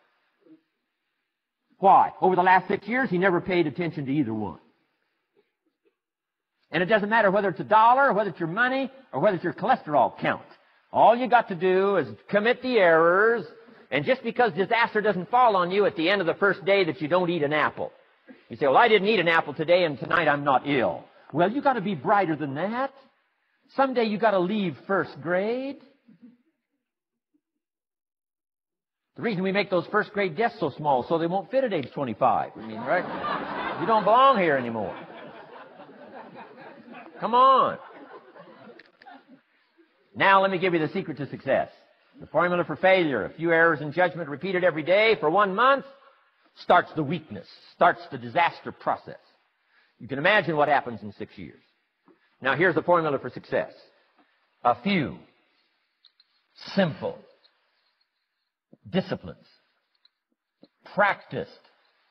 Why? Over the last six years, he never paid attention to either one. And it doesn't matter whether it's a dollar, or whether it's your money, or whether it's your cholesterol count. All you got to do is commit the errors, and just because disaster doesn't fall on you at the end of the first day that you don't eat an apple. You say, well, I didn't eat an apple today, and tonight I'm not ill. Well, you got to be brighter than that. Someday you got to leave first grade. The reason we make those first grade desks so small so they won't fit at age twenty-five. I mean, right? You don't belong here anymore. Come on. Now let me give you the secret to success. The formula for failure: a few errors in judgment repeated every day for one month starts the weakness, starts the disaster process. You can imagine what happens in six years. Now here's the formula for success: a few simple disciplines practiced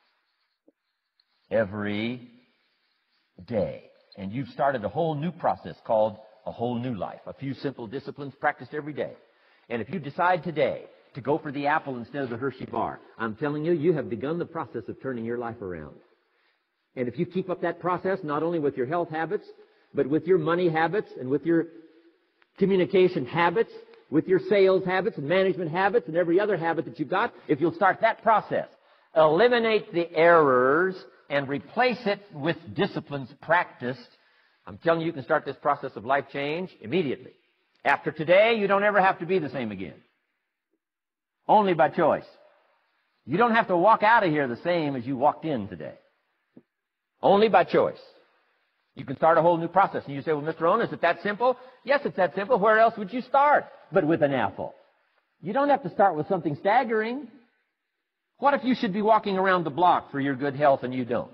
every day. And you've started a whole new process called a whole new life. A few simple disciplines practiced every day. And if you decide today to go for the apple instead of the Hershey bar, I'm telling you, you have begun the process of turning your life around. And if you keep up that process, not only with your health habits, but with your money habits and with your communication habits, with your sales habits and management habits and every other habit that you've got, if you'll start that process, eliminate the errors and replace it with disciplines practiced, I'm telling you, you can start this process of life change immediately. After today, you don't ever have to be the same again. Only by choice. You don't have to walk out of here the same as you walked in today. Only by choice. You can start a whole new process. And you say, well, Mister Rohn, is it that simple? Yes, it's that simple. Where else would you start but with an apple? You don't have to start with something staggering. What if you should be walking around the block for your good health and you don't?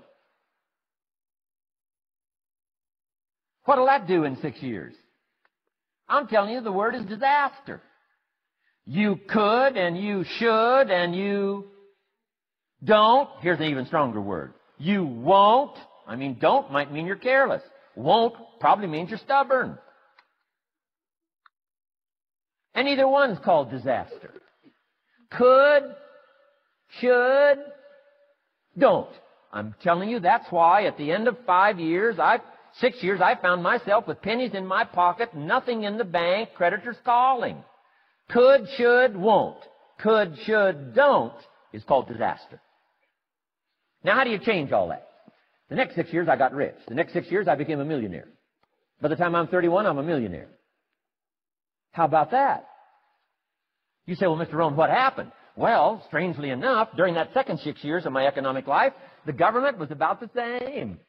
What'll that do in six years? I'm telling you, the word is disaster. You could and you should and you don't. Here's an even stronger word. You won't. I mean, don't might mean you're careless. Won't probably means you're stubborn. And either one's called disaster. Could, should, don't. I'm telling you, that's why at the end of five years, I, six years, I found myself with pennies in my pocket, nothing in the bank, creditors calling. Could, should, won't. Could, should, don't is called disaster. Now, how do you change all that? The next six years, I got rich. The next six years, I became a millionaire. By the time I'm thirty-one, I'm a millionaire. How about that? You say, well, Mister Rohn, what happened? Well, strangely enough, during that second six years of my economic life, the government was about the same.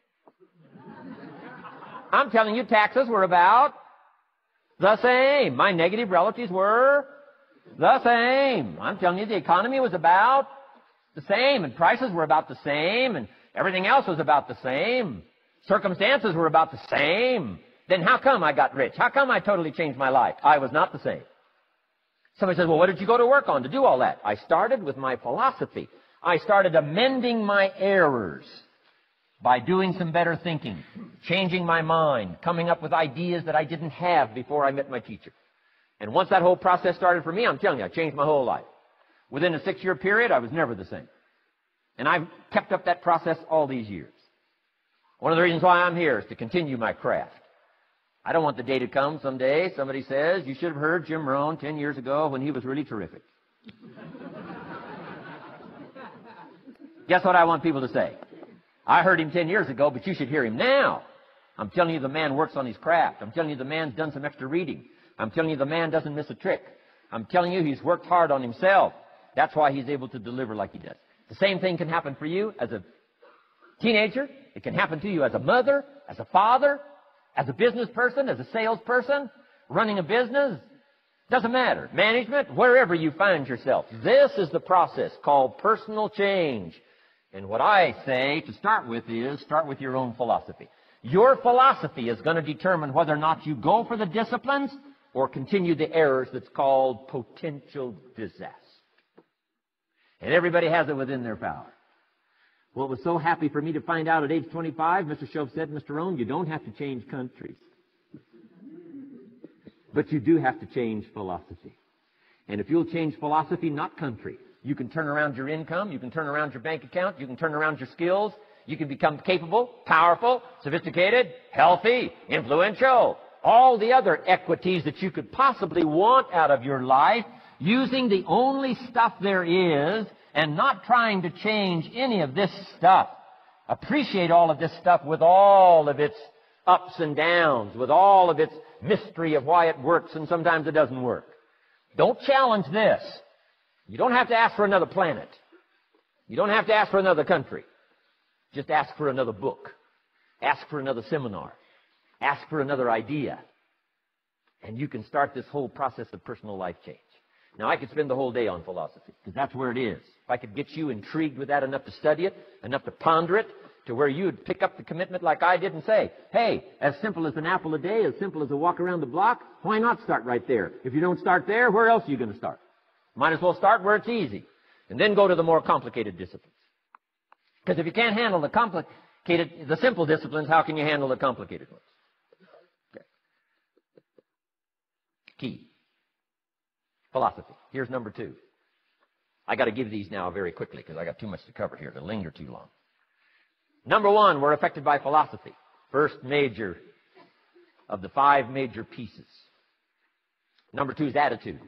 I'm telling you, taxes were about the same. My negative relatives were the same. I'm telling you, the economy was about the same, and prices were about the same, and everything else was about the same. Circumstances were about the same. Then how come I got rich? How come I totally changed my life? I was not the same. Somebody says, well, what did you go to work on to do all that? I started with my philosophy. I started amending my errors by doing some better thinking, changing my mind, coming up with ideas that I didn't have before I met my teacher. And once that whole process started for me, I'm telling you, I changed my whole life. Within a six-year period, I was never the same. And I've kept up that process all these years. One of the reasons why I'm here is to continue my craft. I don't want the day to come someday somebody says, you should have heard Jim Rohn ten years ago when he was really terrific. Guess what I want people to say? I heard him ten years ago, but you should hear him now. I'm telling you the man works on his craft. I'm telling you the man's done some extra reading. I'm telling you the man doesn't miss a trick. I'm telling you he's worked hard on himself. That's why he's able to deliver like he does. The same thing can happen for you as a teenager. It can happen to you as a mother, as a father, as a business person, as a salesperson, running a business. Doesn't matter. Management, wherever you find yourself. This is the process called personal change. And what I say to start with is start with your own philosophy. Your philosophy is going to determine whether or not you go for the disciplines or continue the errors that's called potential disaster. And everybody has it within their power. Well, it was so happy for me to find out at age twenty-five, Mister Shoaff said, Mister Rohn, you don't have to change countries. But you do have to change philosophy. And if you'll change philosophy, not country, you can turn around your income, you can turn around your bank account, you can turn around your skills, you can become capable, powerful, sophisticated, healthy, influential, all the other equities that you could possibly want out of your life, using the only stuff there is and not trying to change any of this stuff. Appreciate all of this stuff with all of its ups and downs, with all of its mystery of why it works and sometimes it doesn't work. Don't challenge this. You don't have to ask for another planet. You don't have to ask for another country. Just ask for another book. Ask for another seminar. Ask for another idea. And you can start this whole process of personal life change. Now, I could spend the whole day on philosophy, because that's where it is. If I could get you intrigued with that enough to study it, enough to ponder it, to where you would pick up the commitment like I did and say, hey, as simple as an apple a day, as simple as a walk around the block, why not start right there? If you don't start there, where else are you going to start? Might as well start where it's easy, and then go to the more complicated disciplines. Because if you can't handle the complicated, the simple disciplines, how can you handle the complicated ones? Okay. Key. Philosophy. Here's number two. I got to give these now very quickly because I got too much to cover here to linger too long. Number one, we're affected by philosophy. First major of the five major pieces. Number two is attitude.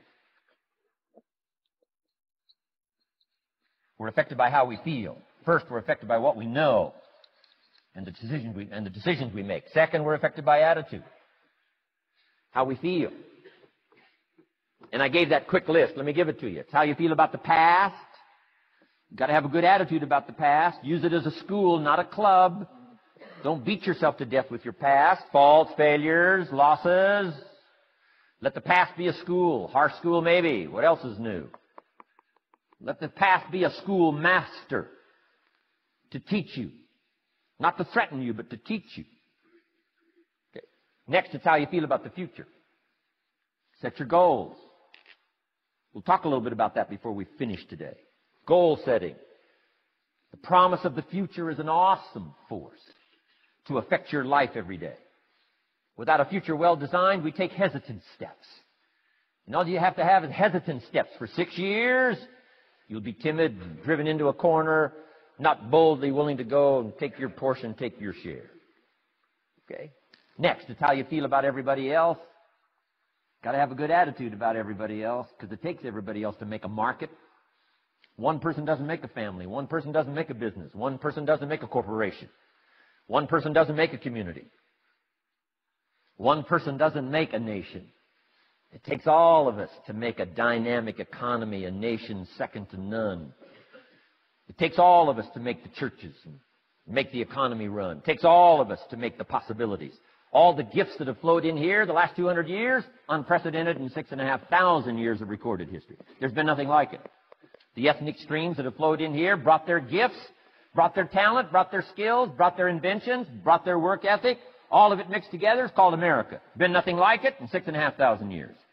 We're affected by how we feel. First, we're affected by what we know and the decisions we, and the decisions we make. Second, we're affected by attitude. How we feel. And I gave that quick list. Let me give it to you. It's how you feel about the past. You've got to have a good attitude about the past. Use it as a school, not a club. Don't beat yourself to death with your past. Faults, failures, losses. Let the past be a school. Harsh school maybe. What else is new? Let the past be a school master to teach you. Not to threaten you, but to teach you. Okay. Next, it's how you feel about the future. Set your goals. We'll talk a little bit about that before we finish today. Goal setting. The promise of the future is an awesome force to affect your life every day. Without a future well designed, we take hesitant steps. And all you have to have is hesitant steps for six years. You'll be timid, driven into a corner, not boldly willing to go and take your portion, take your share. Okay? Next, it's how you feel about everybody else. Got to have a good attitude about everybody else, because it takes everybody else to make a market. One person doesn't make a family. One person doesn't make a business. One person doesn't make a corporation. One person doesn't make a community. One person doesn't make a nation. It takes all of us to make a dynamic economy, a nation second to none. It takes all of us to make the churches and make the economy run. It takes all of us to make the possibilities. All the gifts that have flowed in here the last two hundred years, unprecedented in six and a half thousand years of recorded history. There's been nothing like it. The ethnic streams that have flowed in here brought their gifts, brought their talent, brought their skills, brought their inventions, brought their work ethic. All of it mixed together is called America. Been nothing like it in six and a half thousand years.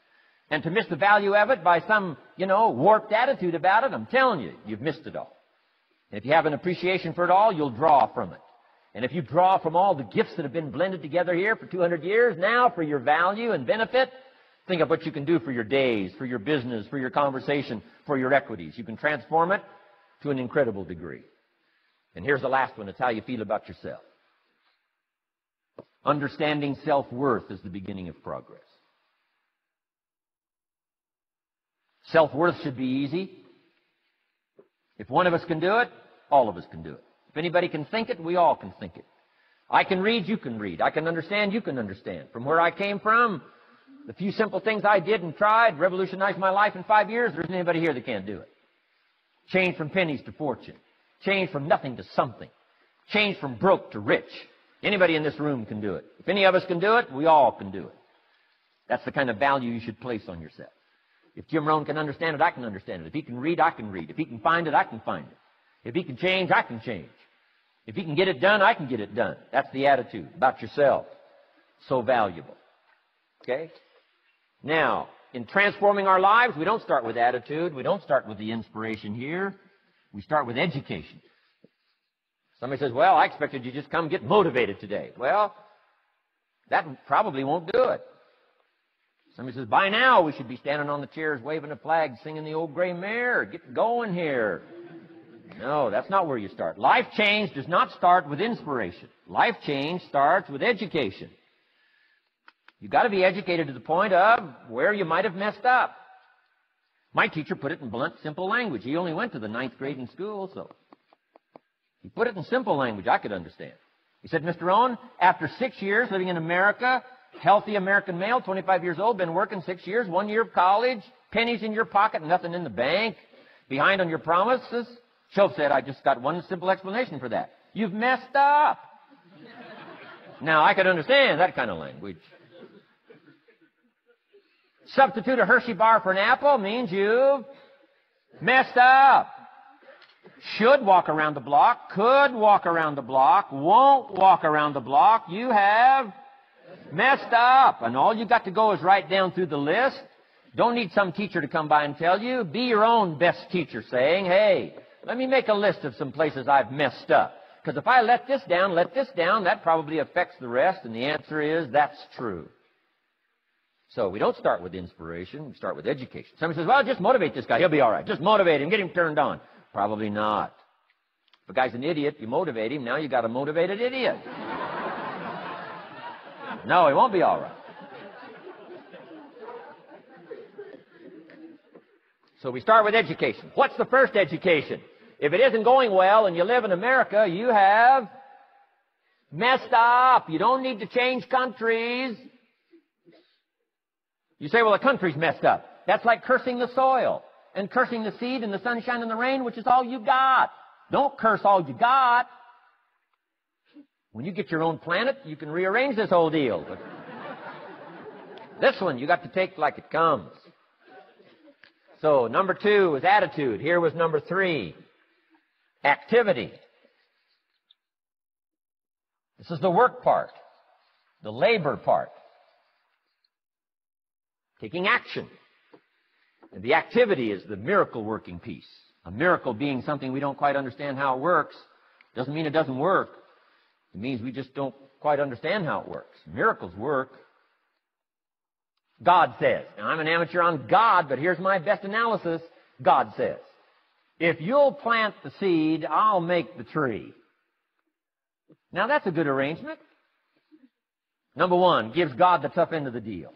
And to miss the value of it by some, you know, warped attitude about it, I'm telling you, you've missed it all. And if you have an appreciation for it all, you'll draw from it. And if you draw from all the gifts that have been blended together here for two hundred years, now for your value and benefit, think of what you can do for your days, for your business, for your conversation, for your equities. You can transform it to an incredible degree. And here's the last one. It's how you feel about yourself. Understanding self-worth is the beginning of progress. Self-worth should be easy. If one of us can do it, all of us can do it. If anybody can think it, we all can think it. I can read, you can read. I can understand, you can understand. From where I came from, the few simple things I did and tried revolutionized my life in five years. There isn't anybody here that can't do it. Change from pennies to fortune. Change from nothing to something. Change from broke to rich. Anybody in this room can do it. If any of us can do it, we all can do it. That's the kind of value you should place on yourself. If Jim Rohn can understand it, I can understand it. If he can read, I can read. If he can find it, I can find it. If he can change, I can change. If he can get it done, I can get it done. That's the attitude about yourself. So valuable. Okay? Now, in transforming our lives, we don't start with attitude. We don't start with the inspiration here. We start with education. Somebody says, well, I expected you just come get motivated today. Well, that probably won't do it. Somebody says, by now we should be standing on the chairs waving a flag, singing the old gray mare. Get going here. No, that's not where you start. Life change does not start with inspiration. Life change starts with education. You've got to be educated to the point of where you might have messed up. My teacher put it in blunt, simple language. He only went to the ninth grade in school, so he put it in simple language I could understand. He said, Mister Rohn, after six years living in America, healthy American male, twenty-five years old, been working six years, one year of college, pennies in your pocket, nothing in the bank, behind on your promises. Shoaff said, I just got one simple explanation for that. You've messed up. Now, I could understand that kind of language. Substitute a Hershey bar for an apple means you've messed up. Should walk around the block, could walk around the block, won't walk around the block. You have messed up. And all you got to go is right down through the list. Don't need some teacher to come by and tell you. Be your own best teacher saying, hey, let me make a list of some places I've messed up. Because if I let this down, let this down, that probably affects the rest. And the answer is, that's true. So we don't start with inspiration. We start with education. Somebody says, well, just motivate this guy. He'll be all right. Just motivate him. Get him turned on. Probably not. If a guy's an idiot, you motivate him. Now you got a motivated idiot. No, he won't be all right. So we start with education. What's the first education? If it isn't going well and you live in America, you have messed up. You don't need to change countries. You say, well, the country's messed up. That's like cursing the soil and cursing the seed and the sunshine and the rain, which is all you got. Don't curse all you got. When you get your own planet, you can rearrange this whole deal. But this one, you got to take like it comes. So number two was attitude. Here was number three, activity. This is the work part, the labor part. Taking action. And the activity is the miracle working piece. A miracle being something we don't quite understand how it works doesn't mean it doesn't work. It means we just don't quite understand how it works. Miracles work. God says. Now, I'm an amateur on God, but here's my best analysis. God says, if you'll plant the seed, I'll make the tree. Now, that's a good arrangement. Number one, gives God the tough end of the deal.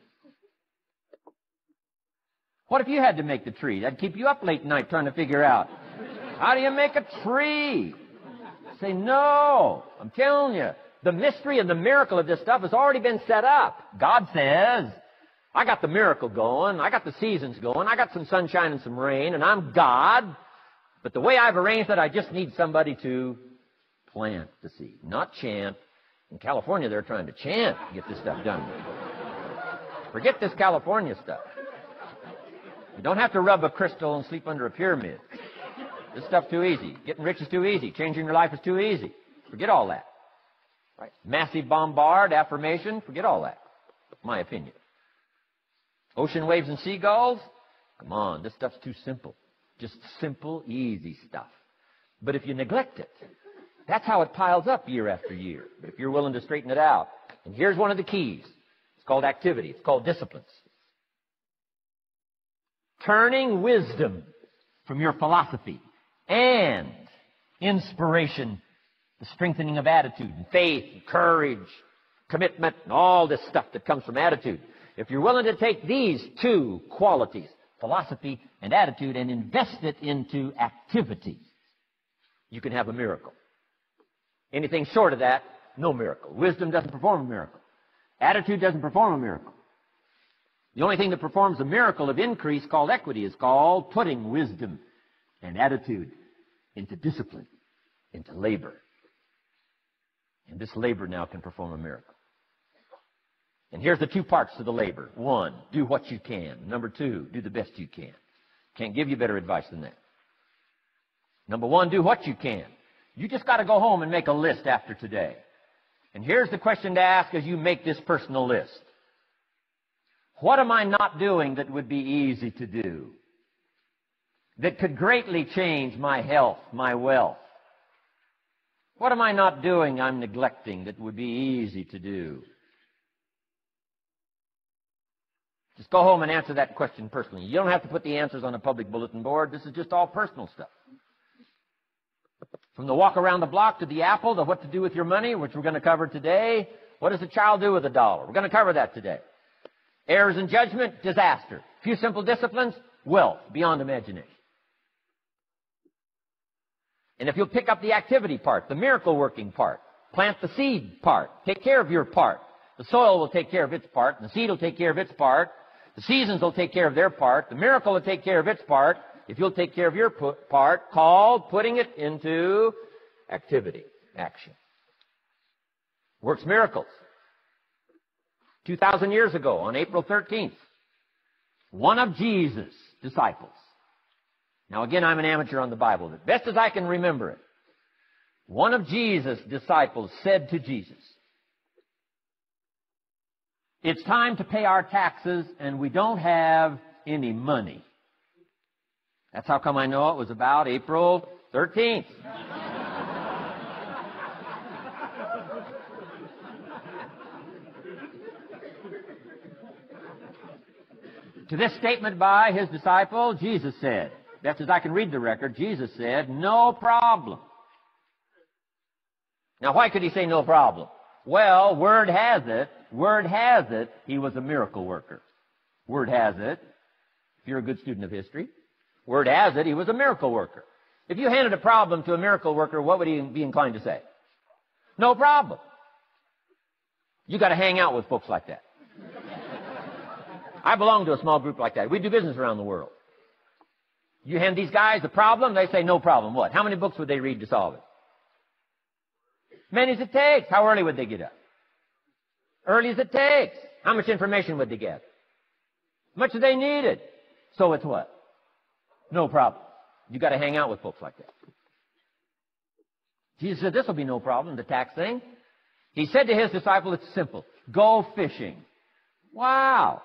What if you had to make the tree? That'd keep you up late at night trying to figure out, how do you make a tree? Say, no. I'm telling you, the mystery and the miracle of this stuff has already been set up. God says, I got the miracle going. I got the seasons going. I got some sunshine and some rain, and I'm God. But the way I've arranged it, I just need somebody to plant the seed, not chant. In California, they're trying to chant to get this stuff done. Forget this California stuff. You don't have to rub a crystal and sleep under a pyramid. This stuff's too easy. Getting rich is too easy. Changing your life is too easy. Forget all that. Right? Massive bombard, affirmation, forget all that. My opinion. Ocean waves and seagulls? Come on, this stuff's too simple. Just simple, easy stuff. But if you neglect it, that's how it piles up year after year. But if you're willing to straighten it out, and here's one of the keys. It's called activity. It's called disciplines. Turning wisdom from your philosophy and inspiration, the strengthening of attitude and faith and courage, commitment, and all this stuff that comes from attitude. If you're willing to take these two qualities, philosophy and attitude, and invest it into activity, you can have a miracle. Anything short of that, no miracle. Wisdom doesn't perform a miracle. Attitude doesn't perform a miracle. The only thing that performs a miracle of increase called equity is called putting wisdom and attitude into discipline, into labor. And this labor now can perform a miracle. And here's the two parts to the labor. One, do what you can. Number two, do the best you can. Can't give you better advice than that. Number one, do what you can. You just got to go home and make a list after today. And here's the question to ask as you make this personal list. What am I not doing that would be easy to do? That could greatly change my health, my wealth? What am I not doing I'm neglecting that would be easy to do? Just go home and answer that question personally. You don't have to put the answers on a public bulletin board. This is just all personal stuff. From the walk around the block to the apple to what to do with your money, which we're going to cover today. What does a child do with a dollar? We're going to cover that today. Errors in judgment, disaster. Few simple disciplines, wealth beyond imagination. And if you'll pick up the activity part, the miracle working part, plant the seed part, take care of your part. The soil will take care of its part, and the seed will take care of its part. The seasons will take care of their part. The miracle will take care of its part. If you'll take care of your part, called putting it into activity, action. Works miracles. two thousand years ago, on April thirteenth, one of Jesus' disciples. Now again, I'm an amateur on the Bible, but best as I can remember it, one of Jesus' disciples said to Jesus, "It's time to pay our taxes and we don't have any money." That's how come I know it was about April thirteenth. To this statement by his disciple, Jesus said, best as I can read the record, Jesus said, "No problem." Now, why could he say no problem? Well, word has it, word has it, he was a miracle worker. Word has it, if you're a good student of history, word has it, he was a miracle worker. If you handed a problem to a miracle worker, what would he be inclined to say? No problem. You got to hang out with folks like that. I belong to a small group like that. We do business around the world. You hand these guys a problem, they say no problem. What? How many books would they read to solve it? Many as it takes. How early would they get up? Early as it takes. How much information would they get? Much as they needed. So it's what? No problem. You got to hang out with folks like that. Jesus said, this will be no problem, the tax thing. He said to his disciple, it's simple. Go fishing. Wow.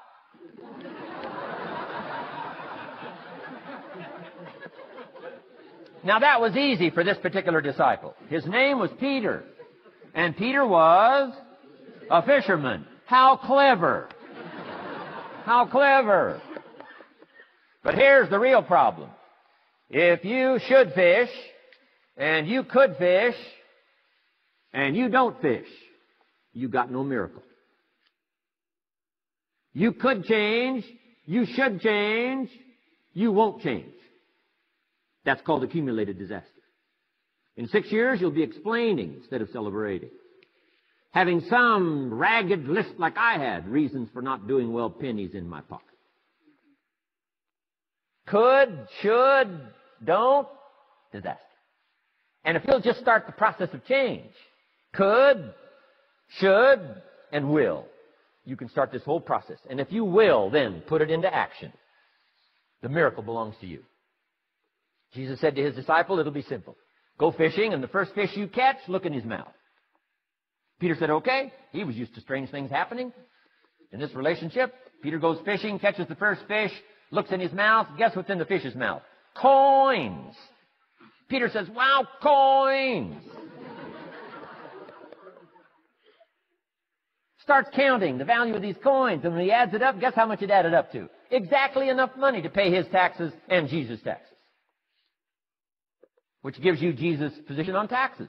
Now that was easy for this particular disciple. His name was Peter. And Peter was a fisherman. How clever. How clever. But here's the real problem. If you should fish, and you could fish, and you don't fish, you got no miracle. You could change, you should change, you won't change. That's called accumulated disaster. In six years, you'll be explaining instead of celebrating. Having some ragged list like I had, reasons for not doing well, pennies in my pocket. Could, should, don't, disaster. And if you'll just start the process of change, could, should, and will, you can start this whole process. And if you will, then put it into action. The miracle belongs to you. Jesus said to his disciple, it'll be simple. Go fishing, and the first fish you catch, look in his mouth. Peter said, okay. He was used to strange things happening in this relationship. Peter goes fishing, catches the first fish, looks in his mouth. Guess what's in the fish's mouth? Coins. Peter says, wow, coins. Starts counting the value of these coins, and when he adds it up, guess how much it added up to? Exactly enough money to pay his taxes and Jesus' taxes. Which gives you Jesus' position on taxes.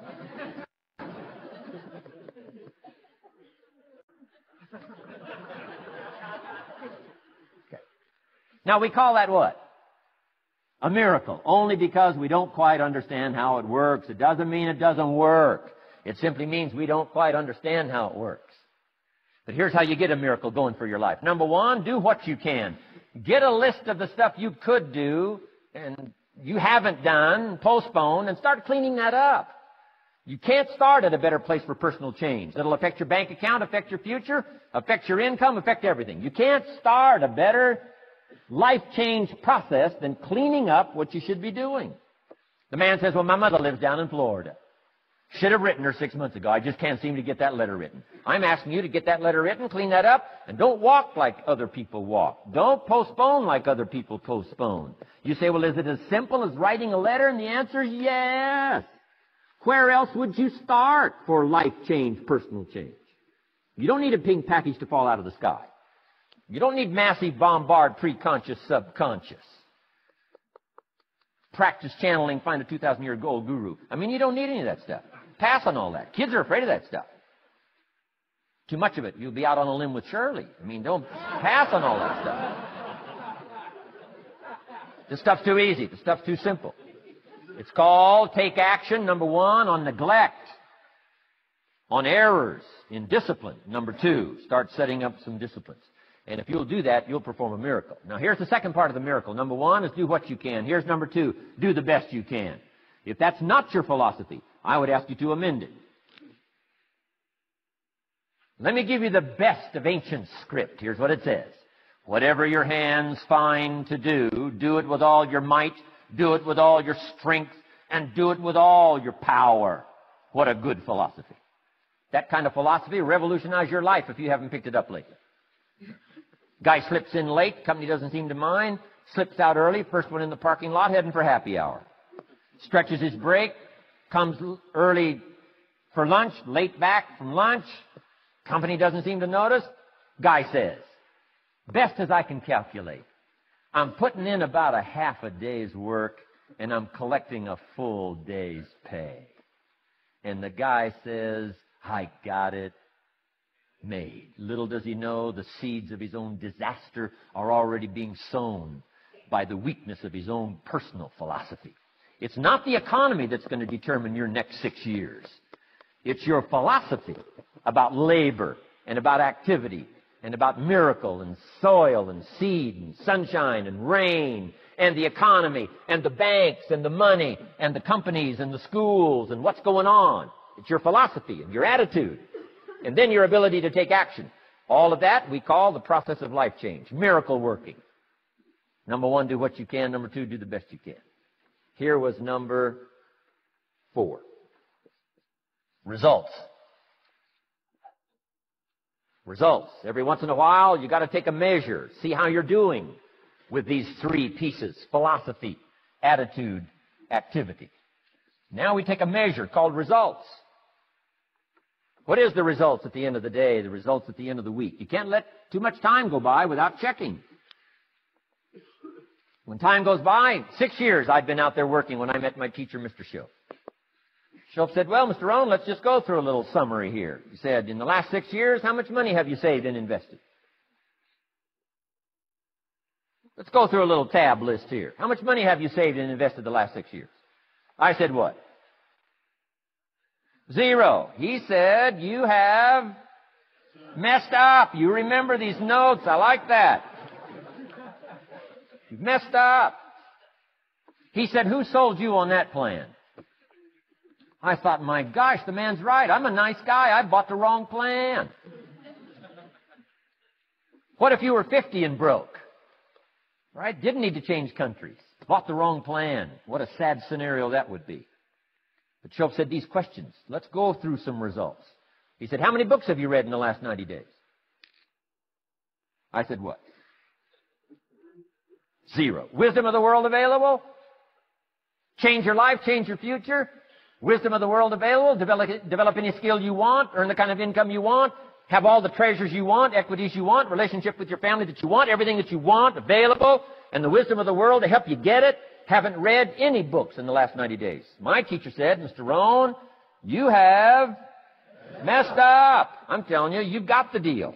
Okay. Now we call that what? A miracle. Only because we don't quite understand how it works. It doesn't mean it doesn't work. It simply means we don't quite understand how it works. But here's how you get a miracle going for your life. Number one, do what you can. Get a list of the stuff you could do and you haven't done, postpone, and start cleaning that up. You can't start at a better place for personal change. It'll affect your bank account, affect your future, affect your income, affect everything. You can't start a better life change process than cleaning up what you should be doing. The man says, well, my mother lives down in Florida. Should have written her six months ago. I just can't seem to get that letter written. I'm asking you to get that letter written, clean that up, and don't walk like other people walk. Don't postpone like other people postpone. You say, well, is it as simple as writing a letter? And the answer is yes. Where else would you start for life change, personal change? You don't need a pink package to fall out of the sky. You don't need massive bombard, pre-conscious, subconscious. Practice channeling, find a two thousand year gold guru. I mean, you don't need any of that stuff. Pass on all that. Kids are afraid of that stuff. Too much of it, you'll be out on a limb with Shirley. I mean, don't pass on all that stuff. This stuff's too easy. This stuff's too simple. It's called take action, number one, on neglect, on errors, in discipline. Number two, start setting up some disciplines. And if you'll do that, you'll perform a miracle. Now, here's the second part of the miracle. Number one is do what you can. Here's number two, do the best you can. If that's not your philosophy, I would ask you to amend it. Let me give you the best of ancient script. Here's what it says. Whatever your hands find to do, do it with all your might, do it with all your strength, and do it with all your power. What a good philosophy. That kind of philosophy will revolutionize your life if you haven't picked it up lately. Guy slips in late, company doesn't seem to mind, slips out early, first one in the parking lot, heading for happy hour. Stretches his break, comes early for lunch, late back from lunch, company doesn't seem to notice. Guy says, best as I can calculate, I'm putting in about a half a day's work and I'm collecting a full day's pay. And the guy says, I got it made. Little does he know the seeds of his own disaster are already being sown by the weakness of his own personal philosophy. It's not the economy that's going to determine your next six years. It's your philosophy about labor and about activity and about miracle and soil and seed and sunshine and rain and the economy and the banks and the money and the companies and the schools and what's going on. It's your philosophy and your attitude. And then your ability to take action. All of that we call the process of life change. Miracle working. Number one, do what you can. Number two, do the best you can. Here was number four. Results. Results. Every once in a while, you got to take a measure. See how you're doing with these three pieces. Philosophy, attitude, activity. Now we take a measure called results. What is the results at the end of the day, the results at the end of the week? You can't let too much time go by without checking. When time goes by, six years I'd been out there working when I met my teacher, Mister Shope. Shope said, well, Mister Rohn, let's just go through a little summary here. He said, in the last six years, how much money have you saved and invested? Let's go through a little tab list here. How much money have you saved and invested the last six years? I said, what? Zero. He said, you have messed up. You remember these notes. I like that. You've messed up. He said, who sold you on that plan? I thought, my gosh, the man's right. I'm a nice guy. I bought the wrong plan. What if you were fifty and broke? Right? Didn't need to change countries. Bought the wrong plan. What a sad scenario that would be. But Shope said these questions. Let's go through some results. He said, how many books have you read in the last ninety days? I said, what? Zero. Wisdom of the world available? Change your life, change your future? Wisdom of the world available? Develop, develop any skill you want, earn the kind of income you want, have all the treasures you want, equities you want, relationship with your family that you want, everything that you want available, and the wisdom of the world to help you get it. Haven't read any books in the last ninety days. My teacher said, Mister Rohn, you have messed up. I'm telling you, you've got the deal.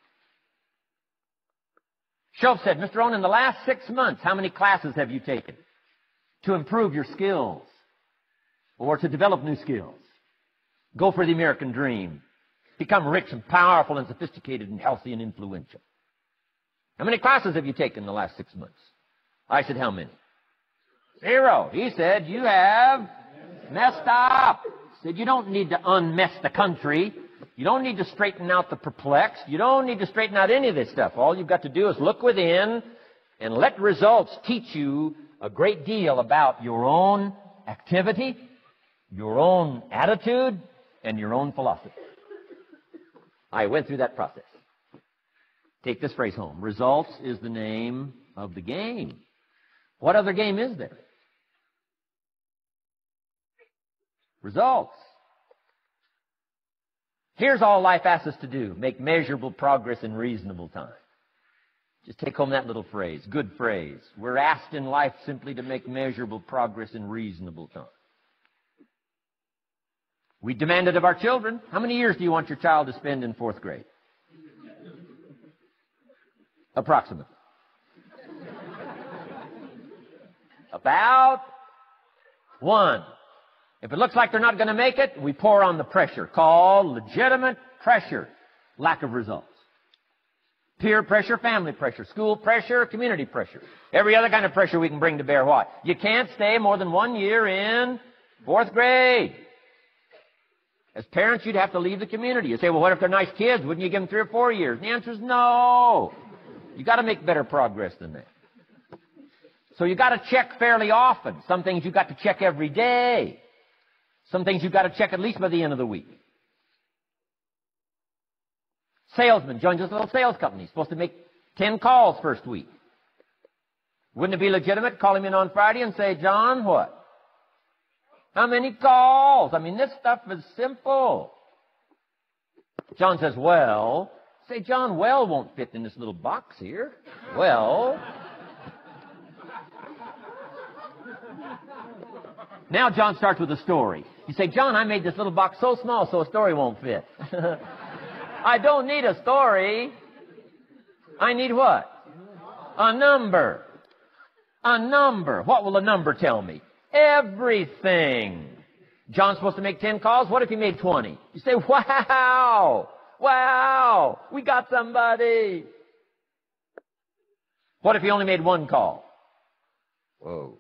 Shoaff said, Mister Rohn, in the last six months, how many classes have you taken to improve your skills or to develop new skills? Go for the American dream. Become rich and powerful and sophisticated and healthy and influential. How many classes have you taken in the last six months? I said, how many? Zero. He said, you have messed up. He said, you don't need to unmess the country. You don't need to straighten out the perplexed. You don't need to straighten out any of this stuff. All you've got to do is look within and let results teach you a great deal about your own activity, your own attitude, and your own philosophy. I went through that process. Take this phrase home. Results is the name of the game. What other game is there? Results. Here's all life asks us to do. Make measurable progress in reasonable time. Just take home that little phrase. Good phrase. We're asked in life simply to make measurable progress in reasonable time. We demand it of our children. How many years do you want your child to spend in fourth grade? Approximately. About one. If it looks like they're not going to make it, we pour on the pressure. Called legitimate pressure. Lack of results. Peer pressure, family pressure, school pressure, community pressure. Every other kind of pressure we can bring to bear what? You can't stay more than one year in fourth grade. As parents, you'd have to leave the community. You say, well, what if they're nice kids? Wouldn't you give them three or four years? And the answer is no. You've got to make better progress than that. So you've got to check fairly often. Some things you've got to check every day. Some things you've got to check at least by the end of the week. Salesman joins a little sales company. He's supposed to make ten calls first week. Wouldn't it be legitimate? Call him in on Friday and say, John, what? How many calls? I mean, this stuff is simple. John says, well. Say, John, well won't fit in this little box here. Well. Now John starts with a story. You say, John, I made this little box so small so a story won't fit. I don't need a story. I need what? A number. A number. What will a number tell me? Everything. John's supposed to make ten calls. What if he made twenty? You say, wow. Wow. We got somebody. What if he only made one call? Whoa.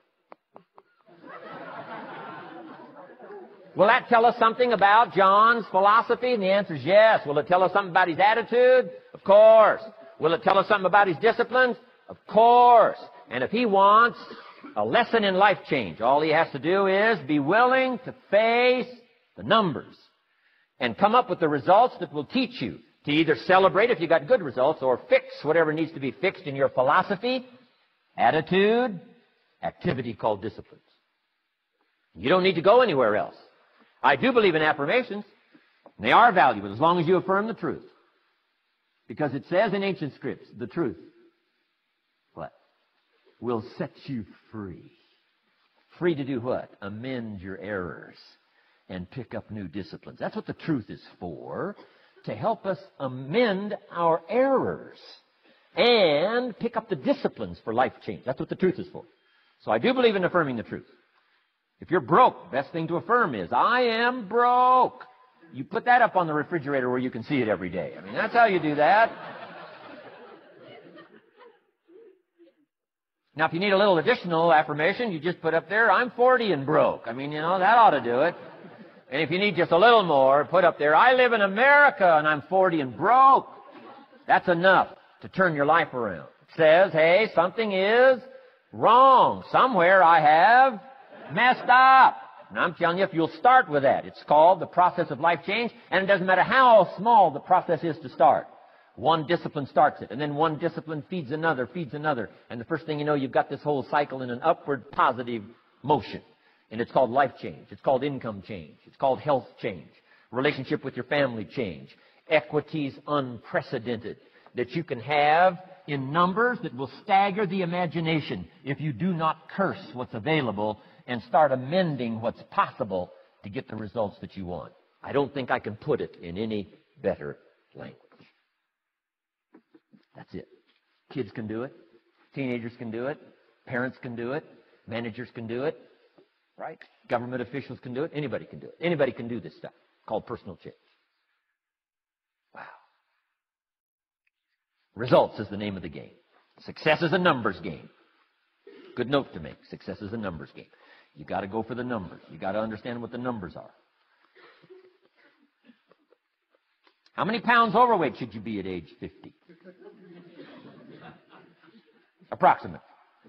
Will that tell us something about John's philosophy? And the answer is yes. Will it tell us something about his attitude? Of course. Will it tell us something about his disciplines? Of course. And if he wants a lesson in life change, all he has to do is be willing to face the numbers and come up with the results that will teach you to either celebrate if you got good results or fix whatever needs to be fixed in your philosophy, attitude, activity called disciplines. You don't need to go anywhere else. I do believe in affirmations. And they are valuable as long as you affirm the truth. Because it says in ancient scripts, the truth, what? Will set you free. Free to do what? Amend your errors and pick up new disciplines. That's what the truth is for. To help us amend our errors and pick up the disciplines for life change. That's what the truth is for. So I do believe in affirming the truth. If you're broke, best thing to affirm is, I am broke. You put that up on the refrigerator where you can see it every day. I mean, that's how you do that. Now, if you need a little additional affirmation, you just put up there, I'm forty and broke. I mean, you know, that ought to do it. And if you need just a little more, put up there, I live in America and I'm forty and broke. That's enough to turn your life around. It says, hey, something is wrong. Somewhere I have messed up. And I'm telling you, if you'll start with that, it's called the process of life change, and it doesn't matter how small the process is to start. One discipline starts it, and then one discipline feeds another, feeds another. And the first thing you know, you've got this whole cycle in an upward positive motion. And it's called life change. It's called income change. It's called health change. Relationship with your family change. Equities unprecedented that you can have in numbers that will stagger the imagination if you do not curse what's available and start amending what's possible to get the results that you want. I don't think I can put it in any better language. That's it. Kids can do it. Teenagers can do it. Parents can do it. Managers can do it. Right? Government officials can do it. Anybody can do it. Anybody can do this stuff called personal change. Wow. Results is the name of the game. Success is a numbers game. Good note to make. Success is a numbers game. You got to go for the numbers. You got to understand what the numbers are. How many pounds overweight should you be at age fifty? Approximate.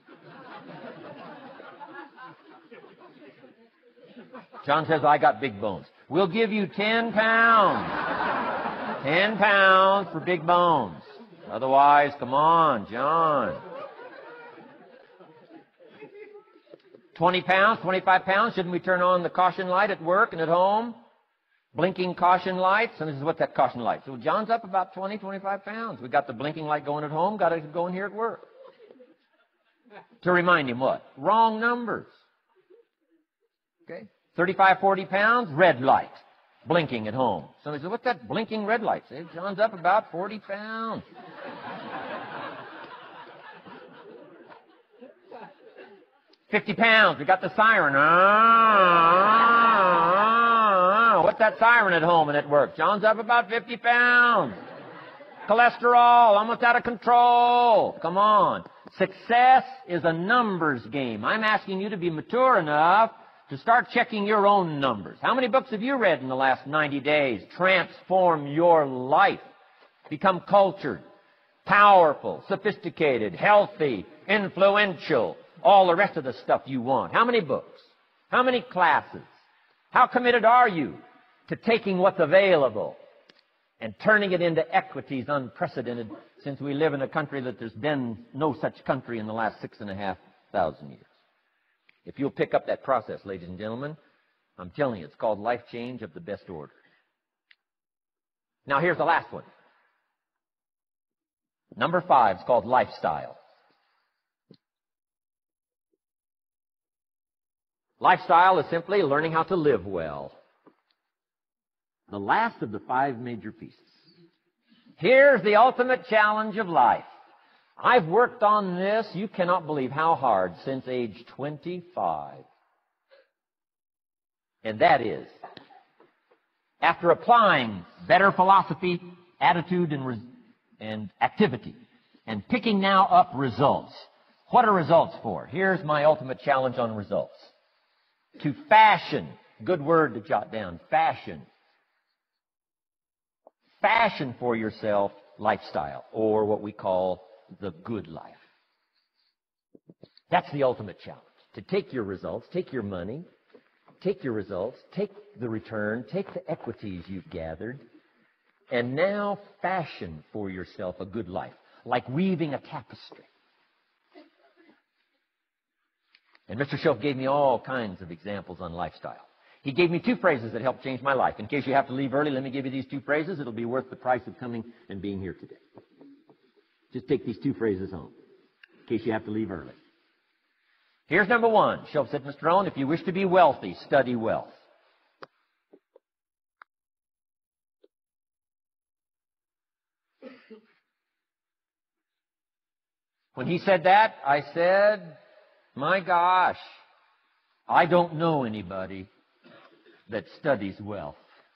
John says, I got big bones. We'll give you ten pounds. ten pounds for big bones. Otherwise, come on, John. twenty pounds, twenty-five pounds. Shouldn't we turn on the caution light at work and at home? Blinking caution lights. And this is what that caution light. So John's up about twenty, twenty-five pounds. We got the blinking light going at home. Got it going here at work. To remind him what? Wrong numbers. Okay? thirty-five, forty pounds, red light. Blinking at home. Somebody says, what's that blinking red light? Say, John's up about forty pounds. fifty pounds. We got the siren. Ah, what's that siren at home and at work? John's up about fifty pounds. Cholesterol, almost out of control. Come on. Success is a numbers game. I'm asking you to be mature enough to start checking your own numbers. How many books have you read in the last ninety days? Transform your life. Become cultured, powerful, sophisticated, healthy, influential, all the rest of the stuff you want. How many books? How many classes? How committed are you to taking what's available and turning it into equities unprecedented, since we live in a country that there's been no such country in the last six and a half thousand years? If you'll pick up that process, ladies and gentlemen, I'm telling you, it's called life change of the best order. Now, here's the last one. Number five is called lifestyle. Lifestyle is simply learning how to live well. The last of the five major pieces. Here's the ultimate challenge of life. I've worked on this, you cannot believe how hard, since age twenty-five. And that is, after applying better philosophy, attitude, and, res- and activity, and picking now up results. What are results for? Here's my ultimate challenge on results. To fashion, good word to jot down, fashion. Fashion for yourself lifestyle, or what we call the good life. That's the ultimate challenge. To take your results, take your money, take your results, take the return, take the equities you've gathered, and now fashion for yourself a good life, like weaving a tapestry. And Mister Shoaff gave me all kinds of examples on lifestyle. He gave me two phrases that helped change my life. In case you have to leave early, let me give you these two phrases. It'll be worth the price of coming and being here today. Just take these two phrases home, in case you have to leave early. Here's number one. Shoaff said, Mister Owen, if you wish to be wealthy, study wealth. When he said that, I said, my gosh, I don't know anybody that studies wealth.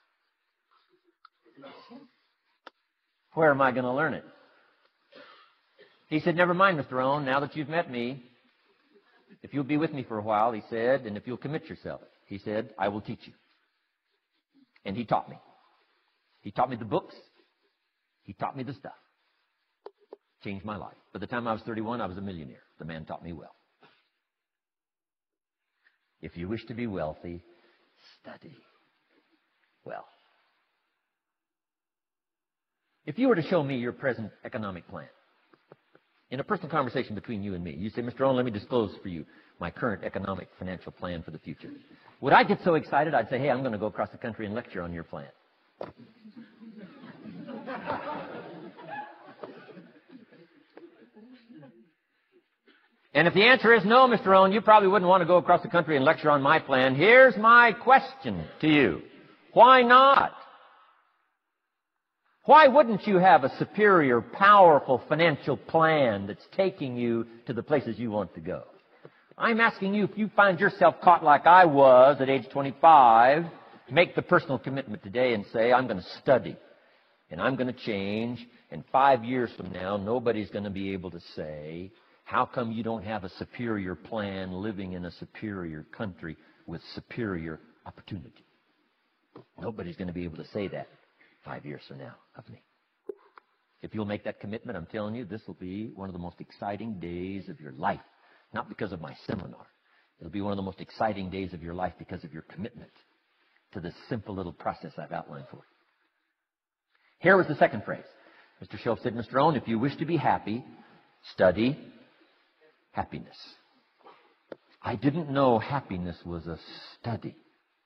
Where am I going to learn it? He said, never mind, Mister Owen, now that you've met me, if you'll be with me for a while, he said, and if you'll commit yourself, he said, I will teach you. And he taught me. He taught me the books. He taught me the stuff. Changed my life. By the time I was thirty-one, I was a millionaire. The man taught me well. If you wish to be wealthy, study well. If you were to show me your present economic plan, in a personal conversation between you and me, you say, Mister Owen, let me disclose for you my current economic financial plan for the future. Would I get so excited, I'd say, hey, I'm going to go across the country and lecture on your plan? And if the answer is no, Mister Owen, you probably wouldn't want to go across the country and lecture on my plan. Here's my question to you. Why not? Why wouldn't you have a superior, powerful financial plan that's taking you to the places you want to go? I'm asking you, if you find yourself caught like I was at age twenty-five, make the personal commitment today and say, I'm going to study and I'm going to change, and five years from now, nobody's going to be able to say, how come you don't have a superior plan living in a superior country with superior opportunity? Nobody's going to be able to say that five years from now of me. If you'll make that commitment, I'm telling you, this will be one of the most exciting days of your life. Not because of my seminar. It'll be one of the most exciting days of your life because of your commitment to this simple little process I've outlined for you. Here was the second phrase. Mister Shoaff said, Mister Owen, if you wish to be happy, study happiness. I didn't know happiness was a study.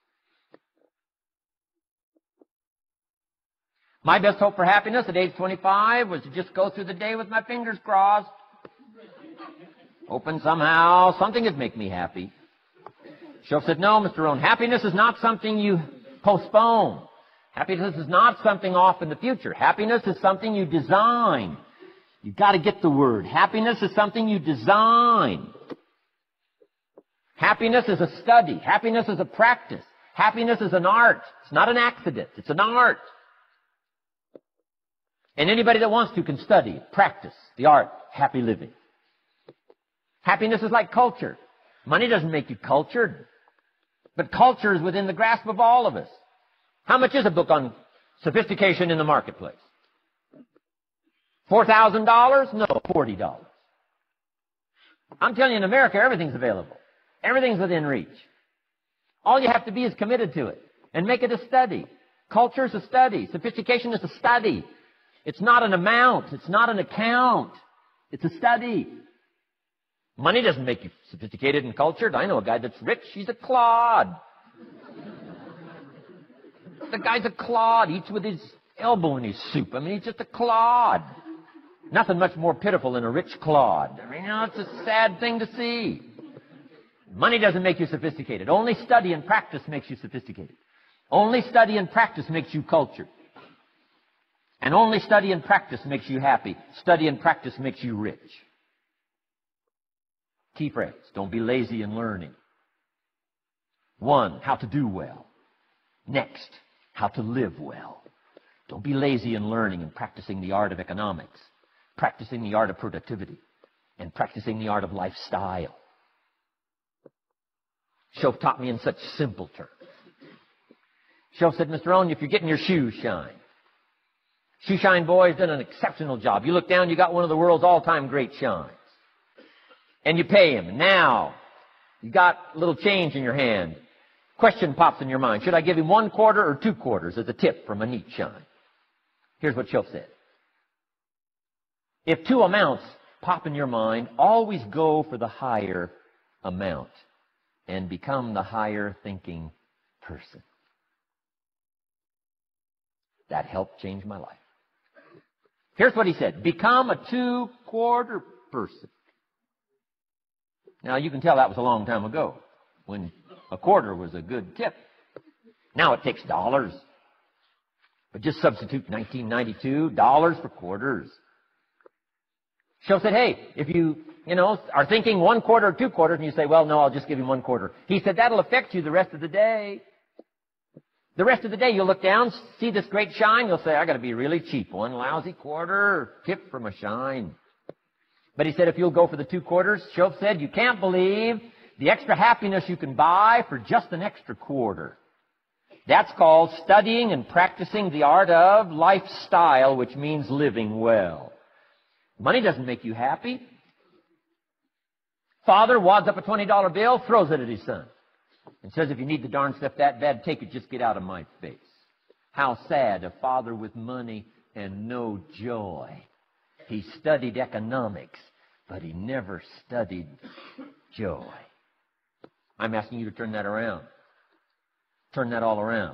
My best hope for happiness at age twenty-five was to just go through the day with my fingers crossed. Hoping somehow something would make me happy. Shoaff said, no, Mister Owen, happiness is not something you postpone. Happiness is not something off in the future. Happiness is something you design. You've got to get the word. Happiness is something you design. Happiness is a study. Happiness is a practice. Happiness is an art. It's not an accident. It's an art. And anybody that wants to can study, practice the art, happy living. Happiness is like culture. Money doesn't make you cultured. But culture is within the grasp of all of us. How much is a book on sophistication in the marketplace? four thousand dollars? No, forty dollars. I'm telling you, in America, everything's available. Everything's within reach. All you have to be is committed to it and make it a study. Culture is a study. Sophistication is a study. It's not an amount. It's not an account. It's a study. Money doesn't make you sophisticated and cultured. I know a guy that's rich. He's a clod. The guy's a clod. Eats with his elbow in his soup. I mean, he's just a clod. Nothing much more pitiful than a rich clod. I mean, you know, it's a sad thing to see. Money doesn't make you sophisticated. Only study and practice makes you sophisticated. Only study and practice makes you cultured. And only study and practice makes you happy. Study and practice makes you rich. Key phrase, don't be lazy in learning. One, how to do well. Next, how to live well. Don't be lazy in learning and practicing the art of economics, practicing the art of productivity, and practicing the art of lifestyle. Shoaff taught me in such simple terms. Shoaff said, Mister Owen, if you're getting your shoes shined, Shoe Shine Boy's done an exceptional job. You look down, you got one of the world's all-time great shines. And you pay him. Now, you got a little change in your hand. Question pops in your mind. Should I give him one quarter or two quarters as a tip from a neat shine? Here's what Shoaff said. If two amounts pop in your mind, always go for the higher amount and become the higher thinking person. That helped change my life. Here's what he said. Become a two-quarter person. Now, you can tell that was a long time ago, when a quarter was a good tip. Now it takes dollars. But just substitute nineteen ninety-two, dollars for quarters. Shoaff said, hey, if you, you know, are thinking one quarter or two quarters, and you say, well, no, I'll just give him one quarter. He said, that'll affect you the rest of the day. The rest of the day, you'll look down, see this great shine, you'll say, I got to be really cheap. One lousy quarter, tip from a shine. But he said, if you'll go for the two quarters, Shoaff said, you can't believe the extra happiness you can buy for just an extra quarter. That's called studying and practicing the art of lifestyle, which means living well. Money doesn't make you happy. Father wads up a twenty dollar bill, throws it at his son, and says, if you need the darn stuff that bad, take it, just get out of my face. How sad, a father with money and no joy. He studied economics, but he never studied joy. I'm asking you to turn that around. Turn that all around.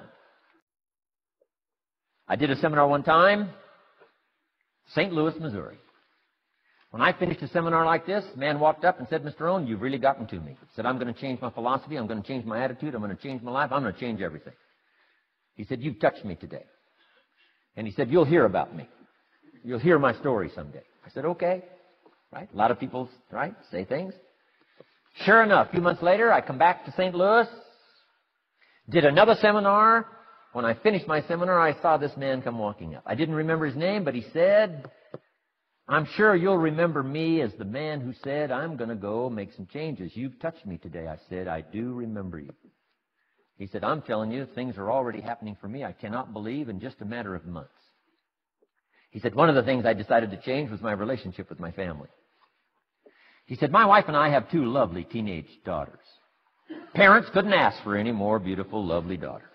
I did a seminar one time, Saint Louis, Missouri. When I finished a seminar like this, a man walked up and said, Mister Owen, you've really gotten to me. He said, I'm going to change my philosophy. I'm going to change my attitude. I'm going to change my life. I'm going to change everything. He said, you've touched me today. And he said, you'll hear about me. You'll hear my story someday. I said, okay. Right? A lot of people, right, say things. Sure enough, a few months later, I come back to Saint Louis, did another seminar. When I finished my seminar, I saw this man come walking up. I didn't remember his name, but he said, I'm sure you'll remember me as the man who said, I'm going to go make some changes. You've touched me today. I said, I do remember you. He said, I'm telling you, things are already happening for me. I cannot believe in just a matter of months. He said, one of the things I decided to change was my relationship with my family. He said, my wife and I have two lovely teenage daughters. Parents couldn't ask for any more beautiful, lovely daughters.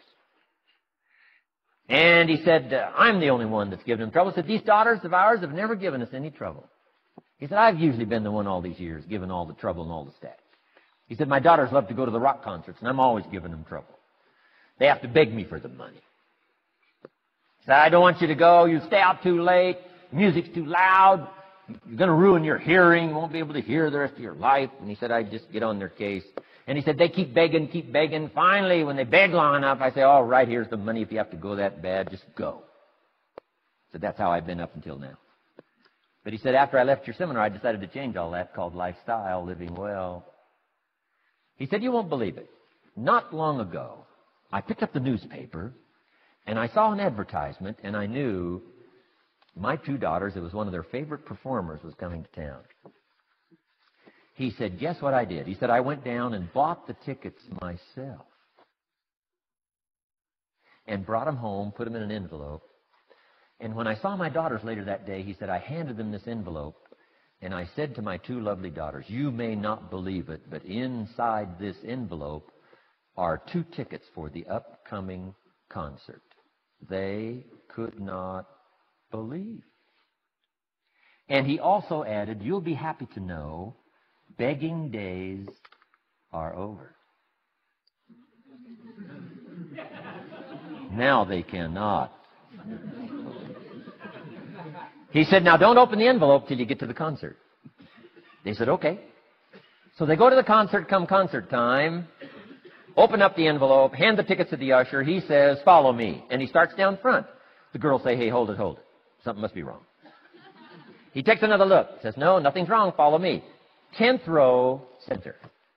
And he said, uh, I'm the only one that's given them trouble. He said, these daughters of ours have never given us any trouble. He said, I've usually been the one all these years giving all the trouble and all the stats. He said, my daughters love to go to the rock concerts, and I'm always giving them trouble. They have to beg me for the money. He said, I don't want you to go. You stay out too late. Music's too loud. You're going to ruin your hearing. You won't be able to hear the rest of your life. And he said, I just get on their case. And he said, they keep begging, keep begging. Finally, when they beg long enough, I say, all right, here's the money. If you have to go that bad, just go. So that's how I've been up until now. But he said, after I left your seminar, I decided to change all that, called lifestyle, living well. He said, you won't believe it. Not long ago, I picked up the newspaper, and I saw an advertisement, and I knew my two daughters, it was one of their favorite performers, was coming to town. He said, guess what I did? He said, I went down and bought the tickets myself and brought them home, put them in an envelope. And when I saw my daughters later that day, he said, I handed them this envelope, and I said to my two lovely daughters, you may not believe it, but inside this envelope are two tickets for the upcoming concert. They could not believe. And he also added, you'll be happy to know begging days are over. Now they cannot. He said, now don't open the envelope till you get to the concert. They said, okay. So they go to the concert, come concert time, open up the envelope, hand the tickets to the usher. He says, follow me. And he starts down front. The girls say, hey, hold it, hold it. Something must be wrong. He takes another look. Says, no, nothing's wrong. Follow me. Tenth row, center.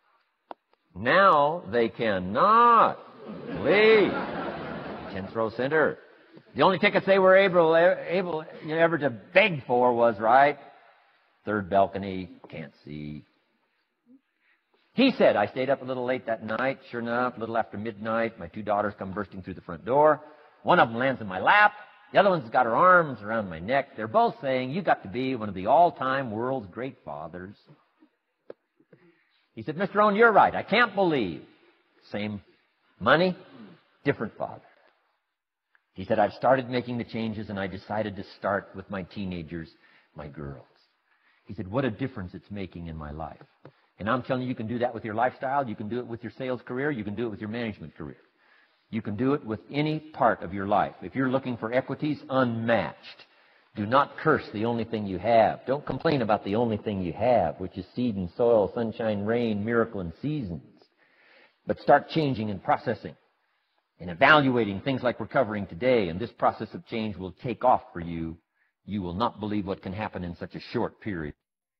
Now they cannot leave. Tenth row, center. The only tickets they were able, able you know, ever to beg for was, right, third balcony, can't see. He said, I stayed up a little late that night. Sure enough, a little after midnight, my two daughters come bursting through the front door. One of them lands in my lap. The other one's got her arms around my neck. They're both saying, you got to be one of the all-time world's great fathers. He said, Mister Owen, you're right. I can't believe. Same money, different father. He said, I've started making the changes, and I decided to start with my teenagers, my girls. He said, what a difference it's making in my life. And I'm telling you, you can do that with your lifestyle. You can do it with your sales career. You can do it with your management career. You can do it with any part of your life. If you're looking for equities, unmatched. Do not curse the only thing you have. Don't complain about the only thing you have, which is seed and soil, sunshine, rain, miracle, and seasons. But start changing and processing and evaluating things like we're covering today. And this process of change will take off for you. You will not believe what can happen in such a short period.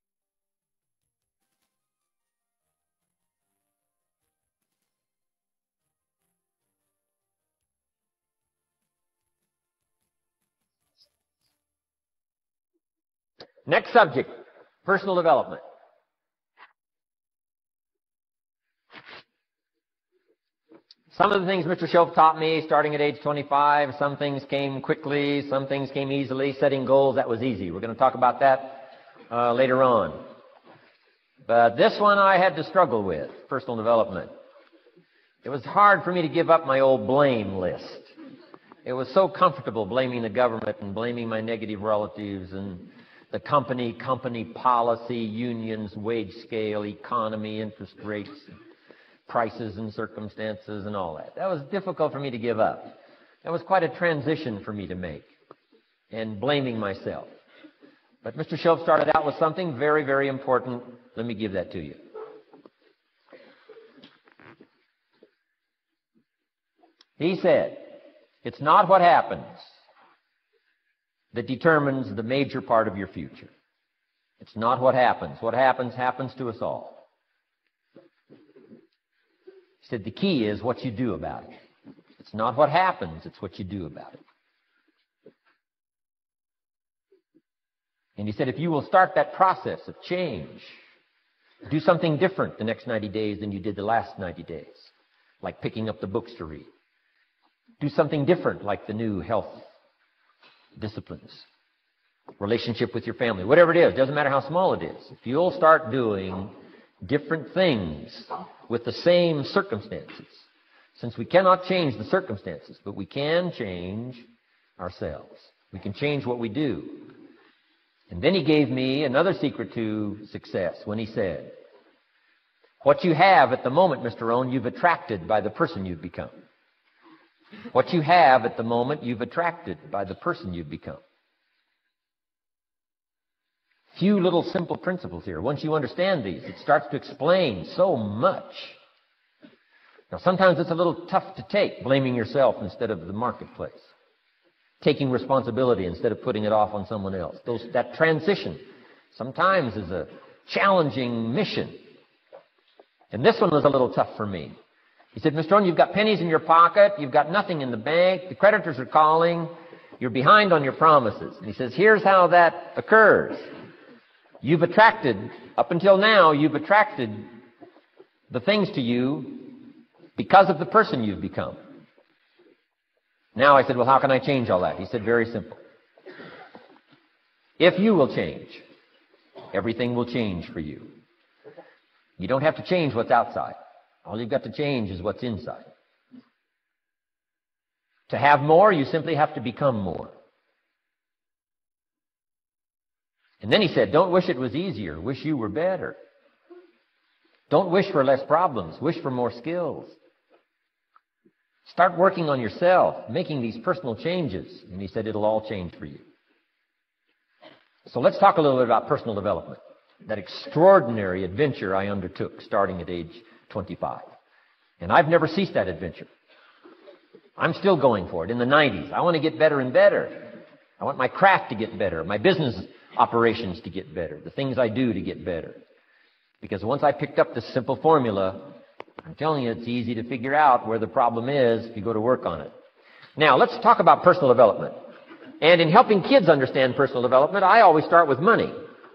Next subject, personal development. Some of the things Mister Shoaff taught me starting at age twenty-five, some things came quickly, some things came easily. Setting goals, that was easy. We're going to talk about that uh, later on. But this one I had to struggle with, personal development. It was hard for me to give up my old blame list. It was so comfortable blaming the government and blaming my negative relatives and the company, company policy, unions, wage scale, economy, interest rates, prices and circumstances and all that. That was difficult for me to give up. That was quite a transition for me to make, and blaming myself. But Mister Shoaff started out with something very, very important. Let me give that to you. He said, it's not what happens that determines the major part of your future. It's not what happens. What happens, happens to us all. He said, the key is what you do about it. It's not what happens, it's what you do about it. And he said, if you will start that process of change, do something different the next ninety days than you did the last ninety days, like picking up the books to read. Do something different, like the new health disciplines, relationship with your family, whatever it is, doesn't matter how small it is. If you'll start doing different things with the same circumstances, since we cannot change the circumstances, but we can change ourselves. We can change what we do. And then he gave me another secret to success when he said, what you have at the moment, Mister Rohn, you've attracted by the person you've become. What you have at the moment, you've attracted by the person you've become. Few little simple principles here. Once you understand these, it starts to explain so much. Now, sometimes it's a little tough to take, blaming yourself instead of the marketplace, taking responsibility instead of putting it off on someone else. Those, that transition sometimes is a challenging mission. And this one was a little tough for me. He said, Mister Rohn, you've got pennies in your pocket, you've got nothing in the bank, the creditors are calling, you're behind on your promises. And he says, here's how that occurs. You've attracted, up until now, you've attracted the things to you because of the person you've become. Now I said, well, how can I change all that? He said, very simple. If you will change, everything will change for you. You don't have to change what's outside. All you've got to change is what's inside. To have more, you simply have to become more. And then he said, don't wish it was easier. Wish you were better. Don't wish for less problems. Wish for more skills. Start working on yourself, making these personal changes. And he said, it'll all change for you. So let's talk a little bit about personal development. That extraordinary adventure I undertook starting at age twenty-five. And I've never ceased that adventure. I'm still going for it in the nineties. I want to get better and better. I want my craft to get better, my business operations to get better, the things I do to get better. Because once I picked up this simple formula, I'm telling you, it's easy to figure out where the problem is if you go to work on it. Now, let's talk about personal development. And in helping kids understand personal development, I always start with money.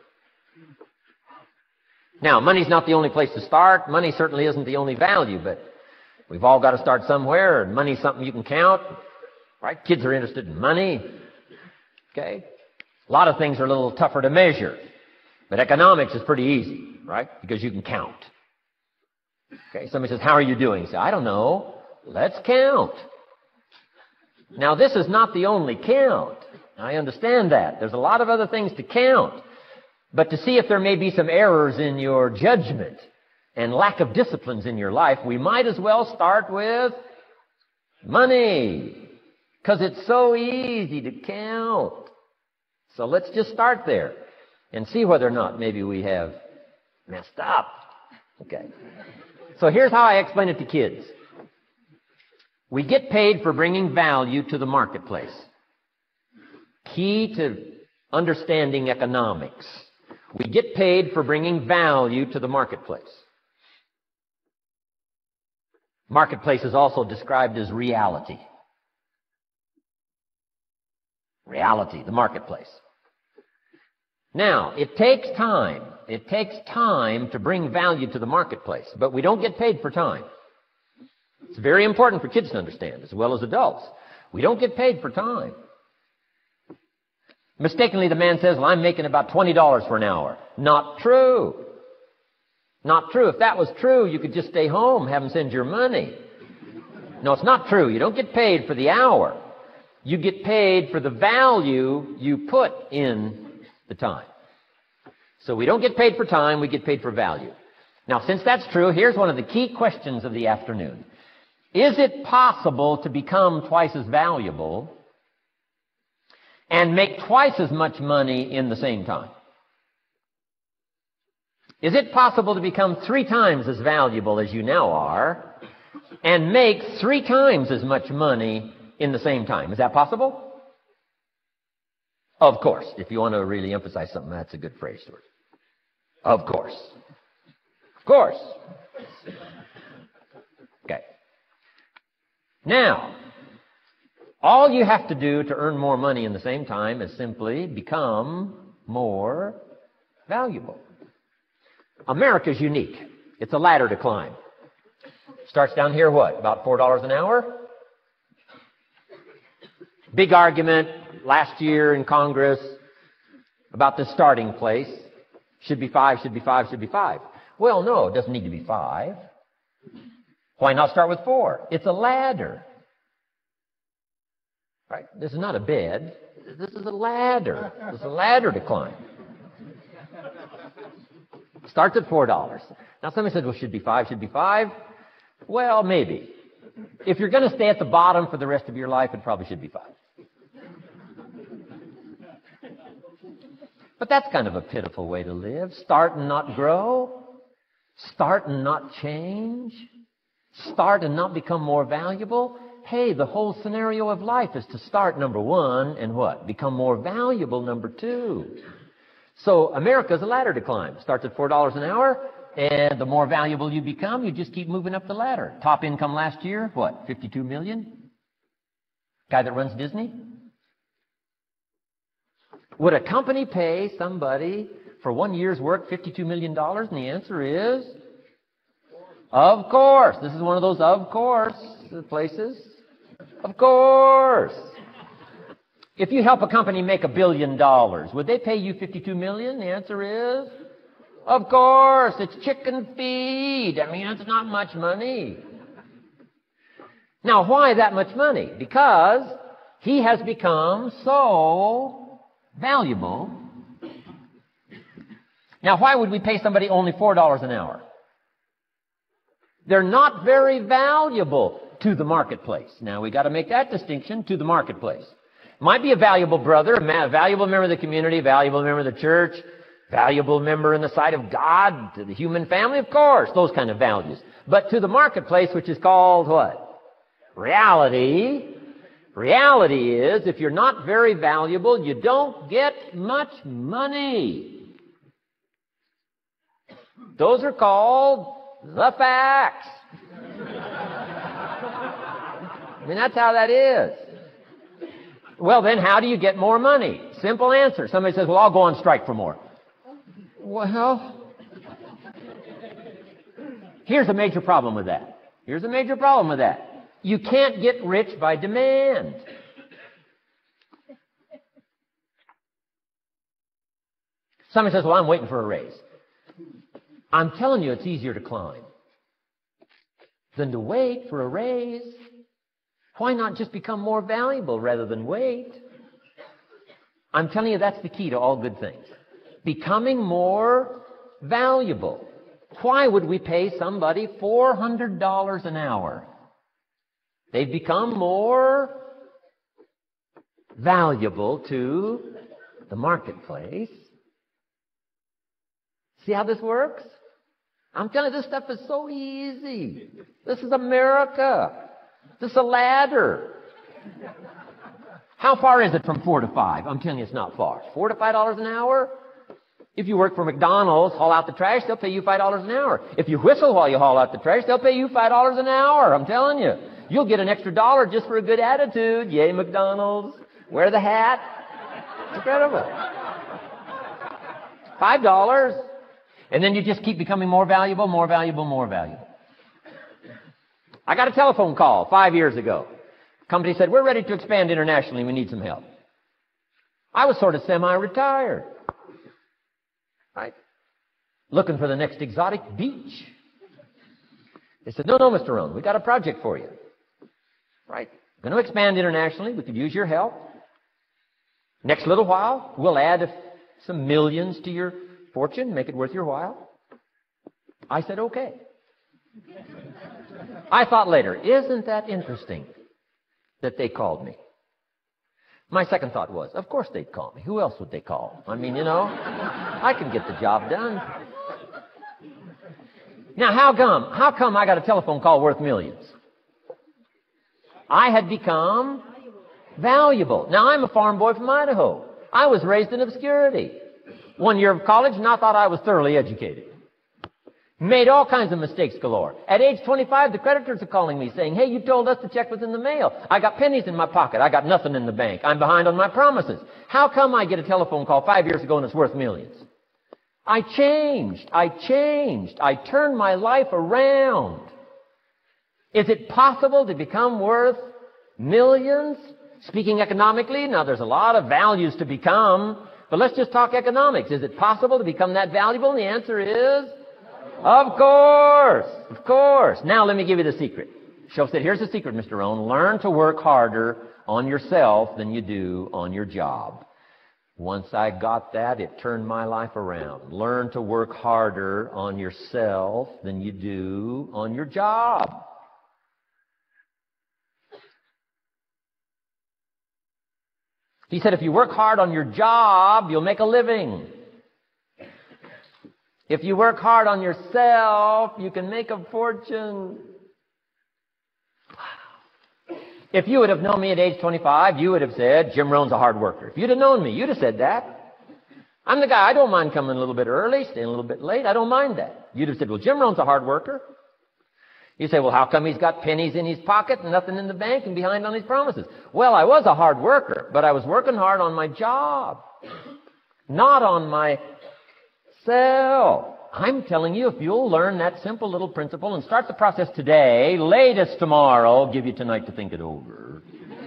Now, money's not the only place to start. Money certainly isn't the only value, but we've all got to start somewhere, and money's something you can count, right? Kids are interested in money, okay? A lot of things are a little tougher to measure, but economics is pretty easy, right? Because you can count. Okay, somebody says, how are you doing? You say, I don't know. Let's count. Now, this is not the only count. I understand that. There's a lot of other things to count. But to see if there may be some errors in your judgment and lack of disciplines in your life, we might as well start with money. Because it's so easy to count. So let's just start there and see whether or not maybe we have messed up. Okay. So here's how I explain it to kids. We get paid for bringing value to the marketplace. Key to understanding economics. We get paid for bringing value to the marketplace. Marketplace is also described as reality. Reality, the marketplace. Now, it takes time. It takes time to bring value to the marketplace, but we don't get paid for time. It's very important for kids to understand, as well as adults. We don't get paid for time. Mistakenly, the man says, well, I'm making about twenty dollars for an hour. Not true. Not true. If that was true, you could just stay home, have him send your money. No, it's not true. You don't get paid for the hour. You get paid for the value you put in the time. So we don't get paid for time, we get paid for value. Now, since that's true, here's one of the key questions of the afternoon. Is it possible to become twice as valuable and make twice as much money in the same time? Is it possible to become three times as valuable as you now are and make three times as much money in the same time? Is that possible? Of course. If you want to really emphasize something, that's a good phrase, Stuart. Of course. Of course. Okay. Now, all you have to do to earn more money in the same time is simply become more valuable. America's unique. It's a ladder to climb. Starts down here, what, about four dollars an hour? Big argument last year in Congress about the starting place. Should be five, should be five, should be five. Well, no, it doesn't need to be five. Why not start with four? It's a ladder. Right? This is not a bed. This is a ladder. It's a ladder to climb. Starts at four dollars. Now, somebody said, well, should be five, should be five. Well, maybe. If you're going to stay at the bottom for the rest of your life, it probably should be five. But that's kind of a pitiful way to live. Start and not grow. Start and not change. Start and not become more valuable. Hey, the whole scenario of life is to start, number one, and what? Become more valuable, number two. So America's a ladder to climb. Starts at four dollars an hour, and the more valuable you become, you just keep moving up the ladder. Top income last year, what, fifty-two million? Guy that runs Disney? Would a company pay somebody for one year's work fifty-two million dollars? And the answer is, of course. This is one of those of course places. Of course. If you help a company make a billion dollars, would they pay you fifty-two million? The answer is, of course. It's chicken feed. I mean, it's not much money. Now, why that much money? Because he has become so valuable. Now, why would we pay somebody only four dollars an hour? They're not very valuable to the marketplace. Now, we got to make that distinction, to the marketplace. Might be a valuable brother, a valuable member of the community, valuable member of the church, valuable member in the sight of God, to the human family, of course, those kind of values. But to the marketplace, which is called what? Reality. Reality is, if you're not very valuable, you don't get much money. Those are called the facts. I mean, that's how that is. Well, then, how do you get more money? Simple answer. Somebody says, well, I'll go on strike for more. Well, here's a major problem with that. Here's a major problem with that. You can't get rich by demand. Somebody says, well, I'm waiting for a raise. I'm telling you, it's easier to climb than to wait for a raise. Why not just become more valuable rather than wait? I'm telling you, that's the key to all good things. Becoming more valuable. Why would we pay somebody four hundred dollars an hour? They've become more valuable to the marketplace. See how this works? I'm telling you, this stuff is so easy. This is America. This is a ladder. How far is it from four to five? I'm telling you, it's not far. Four to five dollars an hour? If you work for McDonald's, haul out the trash, they'll pay you five dollars an hour. If you whistle while you haul out the trash, they'll pay you five dollars an hour. I'm telling you. You'll get an extra dollar just for a good attitude. Yay, McDonald's. Wear the hat. It's incredible. Five dollars. And then you just keep becoming more valuable, more valuable, more valuable. I got a telephone call five years ago. Company said, we're ready to expand internationally. We need some help. I was sort of semi-retired. Right? Looking for the next exotic beach. They said, no, no, Mister Rohn, we got a project for you. Right? We're going to expand internationally. We could use your help. Next little while, we'll add some millions to your fortune, make it worth your while. I said, okay. I thought later, isn't that interesting that they called me? My second thought was, of course they'd call me. Who else would they call? I mean, you know, I can get the job done. Now, how come? How come I got a telephone call worth millions? I had become valuable. Now, I'm a farm boy from Idaho. I was raised in obscurity. One year of college, and I thought I was thoroughly educated. Made all kinds of mistakes galore. At age twenty-five, the creditors are calling me saying, hey, you told us the check was in the mail. I got pennies in my pocket. I got nothing in the bank. I'm behind on my promises. How come I get a telephone call five years ago and it's worth millions? I changed. I changed. I turned my life around. Is it possible to become worth millions? Speaking economically, now there's a lot of values to become, but let's just talk economics. Is it possible to become that valuable? And the answer is, of course, of course. Now let me give you the secret. Shoaff said, here's the secret, Mister Rohn. Learn to work harder on yourself than you do on your job. Once I got that, it turned my life around. Learn to work harder on yourself than you do on your job. He said, if you work hard on your job, you'll make a living. If you work hard on yourself, you can make a fortune. Wow. If you would have known me at age twenty-five, you would have said, Jim Rohn's a hard worker. If you'd have known me, you'd have said that. I'm the guy, I don't mind coming a little bit early, staying a little bit late. I don't mind that. You'd have said, well, Jim Rohn's a hard worker. You say, well, how come he's got pennies in his pocket and nothing in the bank and behind on his promises? Well, I was a hard worker, but I was working hard on my job, not on myself. I'm telling you, if you'll learn that simple little principle and start the process today, latest tomorrow, I'll give you tonight to think it over.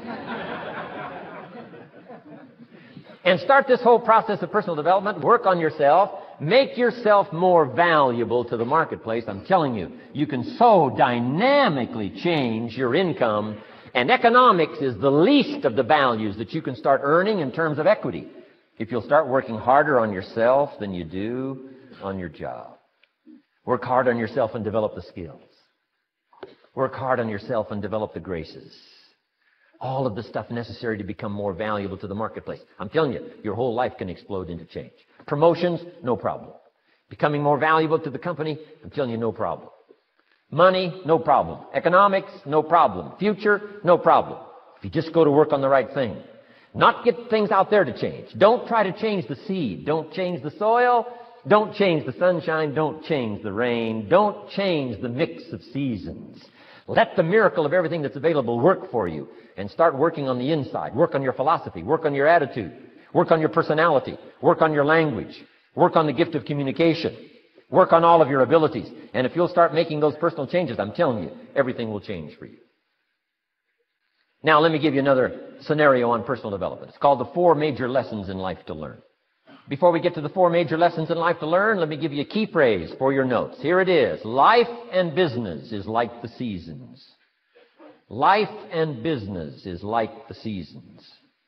And start this whole process of personal development, work on yourself, make yourself more valuable to the marketplace. I'm telling you, you can so dynamically change your income, and economics is the least of the values that you can start earning in terms of equity if you'll start working harder on yourself than you do on your job. Work hard on yourself and develop the skills. Work hard on yourself and develop the graces. All of the stuff necessary to become more valuable to the marketplace. I'm telling you, your whole life can explode into change. Promotions, no problem. Becoming more valuable to the company, I'm telling you, no problem. Money, no problem. Economics, no problem. Future, no problem. If you just go to work on the right thing. Not get things out there to change. Don't try to change the seed. Don't change the soil. Don't change the sunshine. Don't change the rain. Don't change the mix of seasons. Let the miracle of everything that's available work for you. And start working on the inside. Work on your philosophy. Work on your attitude. Work on your personality. Work on your language. Work on the gift of communication. Work on all of your abilities. And if you'll start making those personal changes, I'm telling you, everything will change for you. Now, let me give you another scenario on personal development. It's called the four major lessons in life to learn. Before we get to the four major lessons in life to learn, let me give you a key phrase for your notes. Here it is. Life and business is like the seasons. Life and business is like the seasons.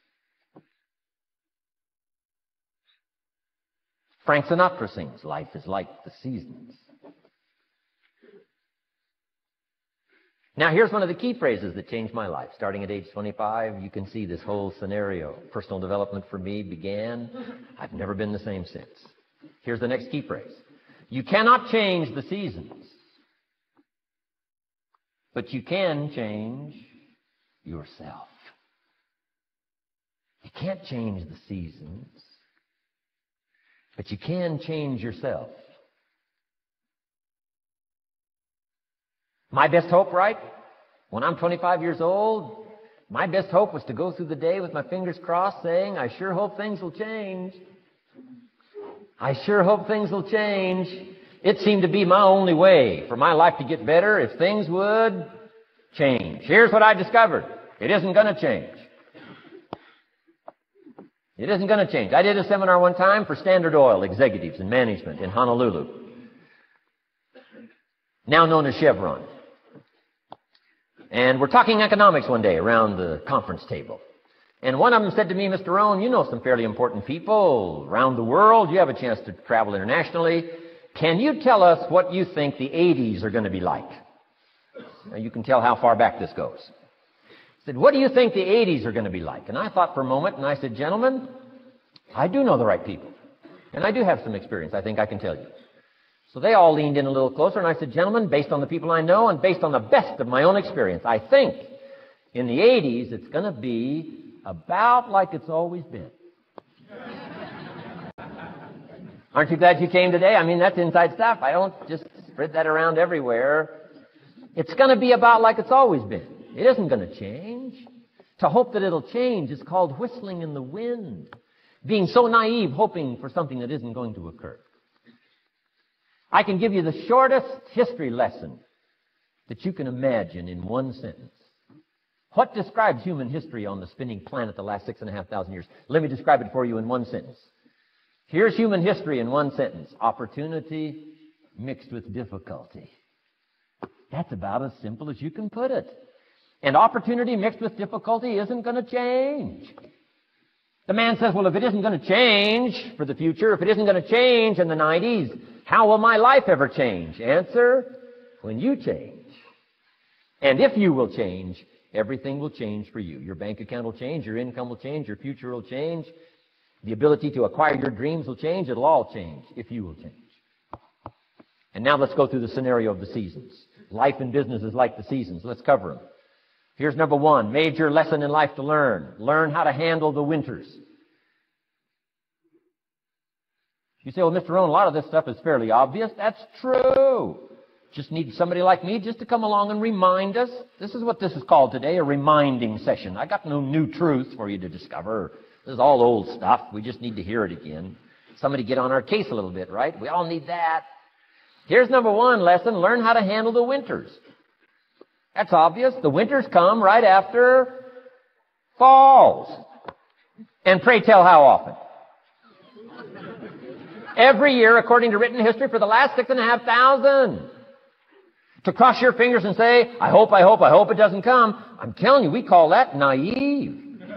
Frank Sinatra sings, life is like the seasons. Now, here's one of the key phrases that changed my life. Starting at age twenty-five, you can see this whole scenario. Personal development for me began. I've never been the same since. Here's the next key phrase. You cannot change the seasons, but you can change yourself. You can't change the seasons, but you can change yourself. My best hope, right? When I'm twenty-five years old, my best hope was to go through the day with my fingers crossed saying, I sure hope things will change. I sure hope things will change. It seemed to be my only way for my life to get better if things would change. Here's what I discovered. It isn't going to change. It isn't going to change. I did a seminar one time for Standard Oil executives and management in Honolulu, now known as Chevron. And we're talking economics one day around the conference table. And one of them said to me, Mister Rohn, you know some fairly important people around the world. You have a chance to travel internationally. Can you tell us what you think the eighties are going to be like? Now, you can tell how far back this goes. He said, what do you think the eighties are going to be like? And I thought for a moment, and I said, gentlemen, I do know the right people. And I do have some experience, I think I can tell you. So they all leaned in a little closer, and I said, gentlemen, based on the people I know and based on the best of my own experience, I think in the eighties it's going to be about like it's always been. Aren't you glad you came today? I mean, that's inside stuff. I don't just spread that around everywhere. It's going to be about like it's always been. It isn't going to change. To hope that it'll change is called whistling in the wind. Being so naive, hoping for something that isn't going to occur. I can give you the shortest history lesson that you can imagine in one sentence. What describes human history on the spinning planet the last six and a half thousand years? Let me describe it for you in one sentence. Here's human history in one sentence. Opportunity mixed with difficulty. That's about as simple as you can put it. And opportunity mixed with difficulty isn't going to change. The man says, well, if it isn't going to change for the future, if it isn't going to change in the nineties, how will my life ever change? Answer, when you change. And if you will change, everything will change for you. Your bank account will change, your income will change, your future will change. The ability to acquire your dreams will change. It'll all change if you will change. And now let's go through the scenario of the seasons. Life and business is like the seasons. Let's cover them. Here's number one, major lesson in life to learn. Learn how to handle the winters. You say, well, Mister Rohn, a lot of this stuff is fairly obvious. That's true. Just need somebody like me just to come along and remind us. This is what this is called today, a reminding session. I got no new truth for you to discover. This is all old stuff. We just need to hear it again. Somebody get on our case a little bit, right? We all need that. Here's number one lesson. Learn how to handle the winters. That's obvious. The winters come right after falls. And pray tell how often? Every year, according to written history, for the last six and a half thousand. To cross your fingers and say, I hope, I hope, I hope it doesn't come. I'm telling you, we call that naive.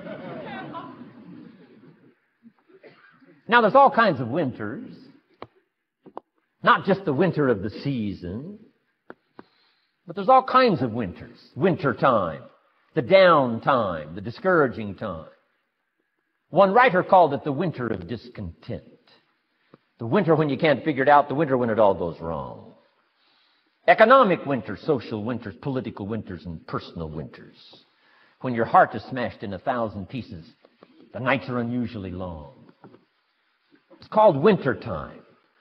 Now, there's all kinds of winters. Not just the winter of the season. But there's all kinds of winters. Winter time. The down time. The discouraging time. One writer called it the winter of discontent. The winter when you can't figure it out. The winter when it all goes wrong. Economic winters, social winters, political winters, and personal winters. When your heart is smashed in a thousand pieces. The nights are unusually long. It's called winter time.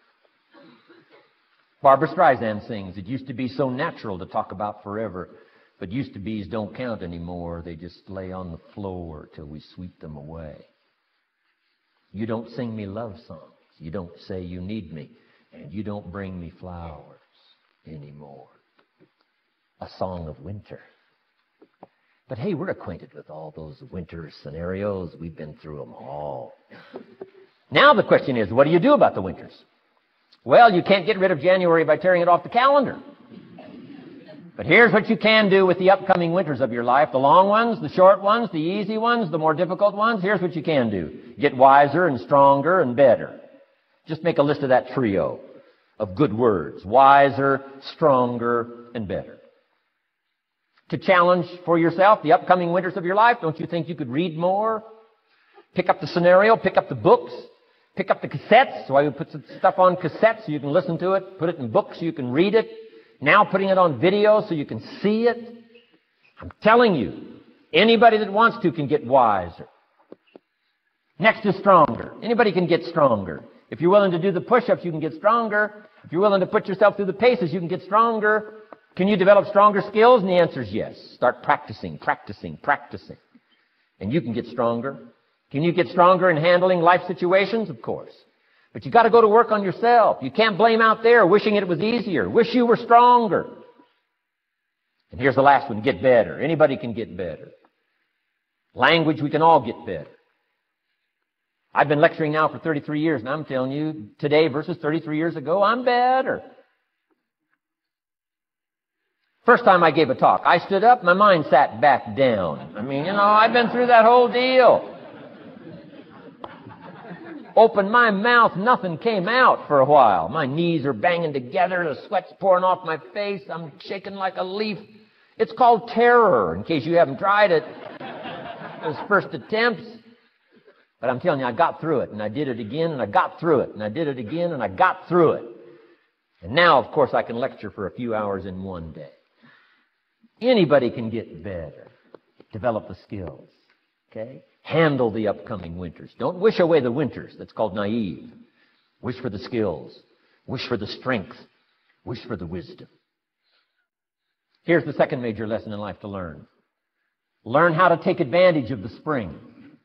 Barbra Streisand sings, it used to be so natural to talk about forever, but used to be's don't count anymore. They just lay on the floor till we sweep them away. You don't sing me love songs. You don't say you need me. And you don't bring me flowers anymore. A song of winter. But hey, we're acquainted with all those winter scenarios. We've been through them all. Now the question is, what do you do about the winters? Well, you can't get rid of January by tearing it off the calendar. But here's what you can do with the upcoming winters of your life. The long ones, the short ones, the easy ones, the more difficult ones. Here's what you can do. Get wiser and stronger and better. Just make a list of that trio of good words. Wiser, stronger, and better. To challenge for yourself the upcoming winters of your life, don't you think you could read more? Pick up the scenario, pick up the books. Pick up the cassettes. So I would put some stuff on cassettes so you can listen to it. Put it in books so you can read it. Now putting it on video so you can see it. I'm telling you, anybody that wants to can get wiser. Next is stronger. Anybody can get stronger. If you're willing to do the push-ups, you can get stronger. If you're willing to put yourself through the paces, you can get stronger. Can you develop stronger skills? And the answer is yes. Start practicing, practicing, practicing. And you can get stronger. Can you get stronger in handling life situations? Of course. But you've got to go to work on yourself. You can't blame out there wishing it was easier. Wish you were stronger. And here's the last one. Get better. Anybody can get better. Language, we can all get better. I've been lecturing now for thirty-three years, and I'm telling you, today versus thirty-three years ago, I'm better. First time I gave a talk, I stood up, my mind sat back down. I mean, you know, I've been through that whole deal. Opened my mouth, nothing came out for a while. My knees are banging together, the sweat's pouring off my face, I'm shaking like a leaf. It's called terror, in case you haven't tried it. Those first attempts. But I'm telling you, I got through it, and I did it again, and I got through it, and I did it again, and I got through it. And now, of course, I can lecture for a few hours in one day. Anybody can get better. Develop the skills. Okay? Handle the upcoming winters. Don't wish away the winters. That's called naive. Wish for the skills. Wish for the strength. Wish for the wisdom. Here's the second major lesson in life to learn. Learn how to take advantage of the spring.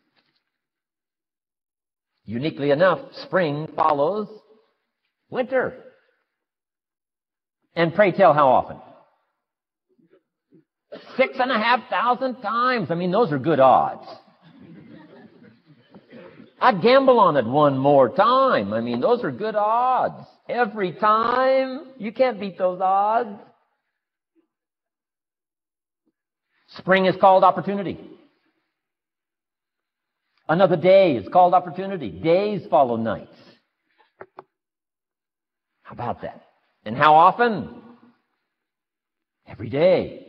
Uniquely enough, spring follows winter. And pray tell how often? Six and a half thousand times. I mean, those are good odds. I'd gamble on it one more time. I mean, those are good odds. Every time. You can't beat those odds. Spring is called opportunity. Another day is called opportunity. Days follow nights. How about that? And how often? Every day.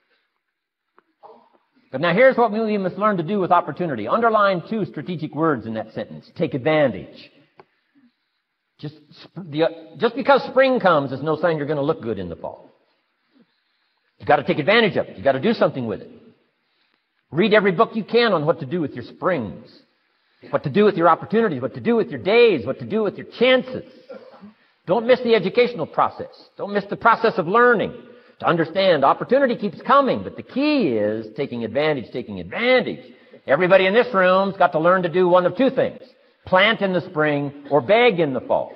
But now here's what we must learn to do with opportunity. Underline two strategic words in that sentence. Take advantage. Just, just because spring comes is no sign you're going to look good in the fall. You've got to take advantage of it. You've got to do something with it. Read every book you can on what to do with your springs, what to do with your opportunities, what to do with your days, what to do with your chances. Don't miss the educational process. Don't miss the process of learning. To understand, opportunity keeps coming, but the key is taking advantage, taking advantage. Everybody in this room's got to learn to do one of two things. Plant in the spring or beg in the fall.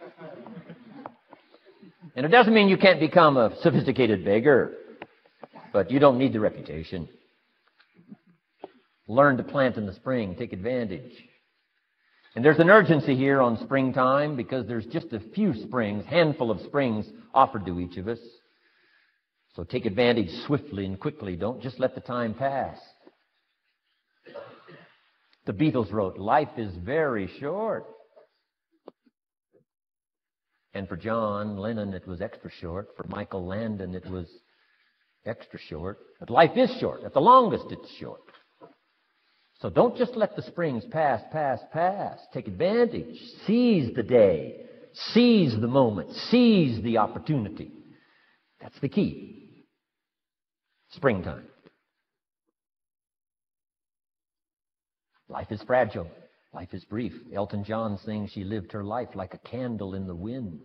And it doesn't mean you can't become a sophisticated beggar, but you don't need the reputation. Learn to plant in the spring, take advantage. And there's an urgency here on springtime because there's just a few springs, handful of springs offered to each of us. So take advantage swiftly and quickly. Don't just let the time pass. The Beatles wrote, life is very short. And for John Lennon, it was extra short. For Michael Landon, it was extra short. But life is short. At the longest, it's short. So don't just let the springs pass, pass, pass. Take advantage. Seize the day. Seize the moment. Seize the opportunity. That's the key. Springtime. Life is fragile. Life is brief. Elton John sings, she lived her life like a candle in the wind.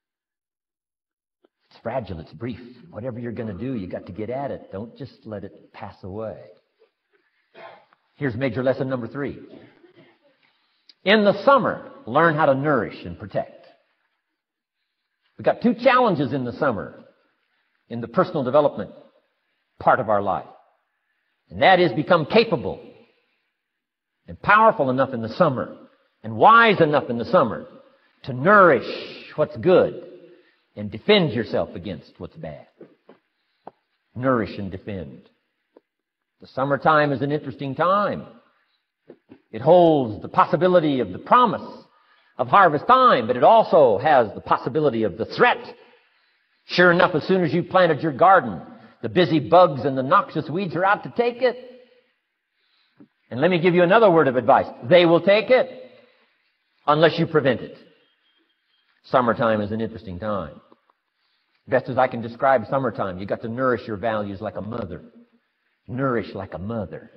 It's fragile. It's brief. Whatever you're going to do, you got to get at it. Don't just let it pass away. Here's major lesson number three. In the summer, learn how to nourish and protect. We've got two challenges in the summer in the personal development part of our life. And that is become capable and powerful enough in the summer and wise enough in the summer to nourish what's good and defend yourself against what's bad. Nourish and defend. The summertime is an interesting time. It holds the possibility of the promise of harvest time, but it also has the possibility of the threat. Sure enough, as soon as you planted your garden, the busy bugs and the noxious weeds are out to take it. And let me give you another word of advice. They will take it unless you prevent it. Summertime is an interesting time. Best as I can describe summertime, you've got to nourish your values like a mother. Nourish like a mother.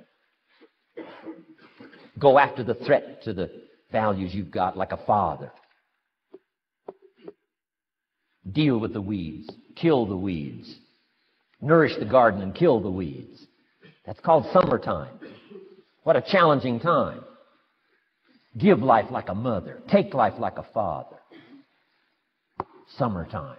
Go after the threat to the values you've got like a father. Deal with the weeds. Kill the weeds. Nourish the garden and kill the weeds. That's called summertime. What a challenging time. Give life like a mother. Take life like a father. Summertime.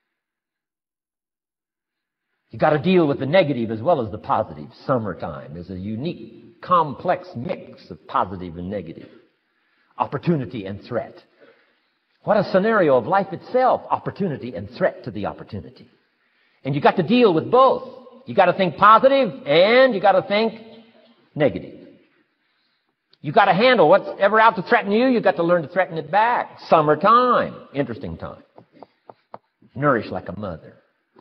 You've got to deal with the negative as well as the positive. Summertime is a unique, complex mix of positive and negative. Opportunity and threat. What a scenario of life itself. Opportunity and threat to the opportunity. And you got to deal with both. You got to think positive and you got to think negative. You got to handle what's ever out to threaten you. You got to learn to threaten it back. Summertime, interesting time. Nourish like a mother.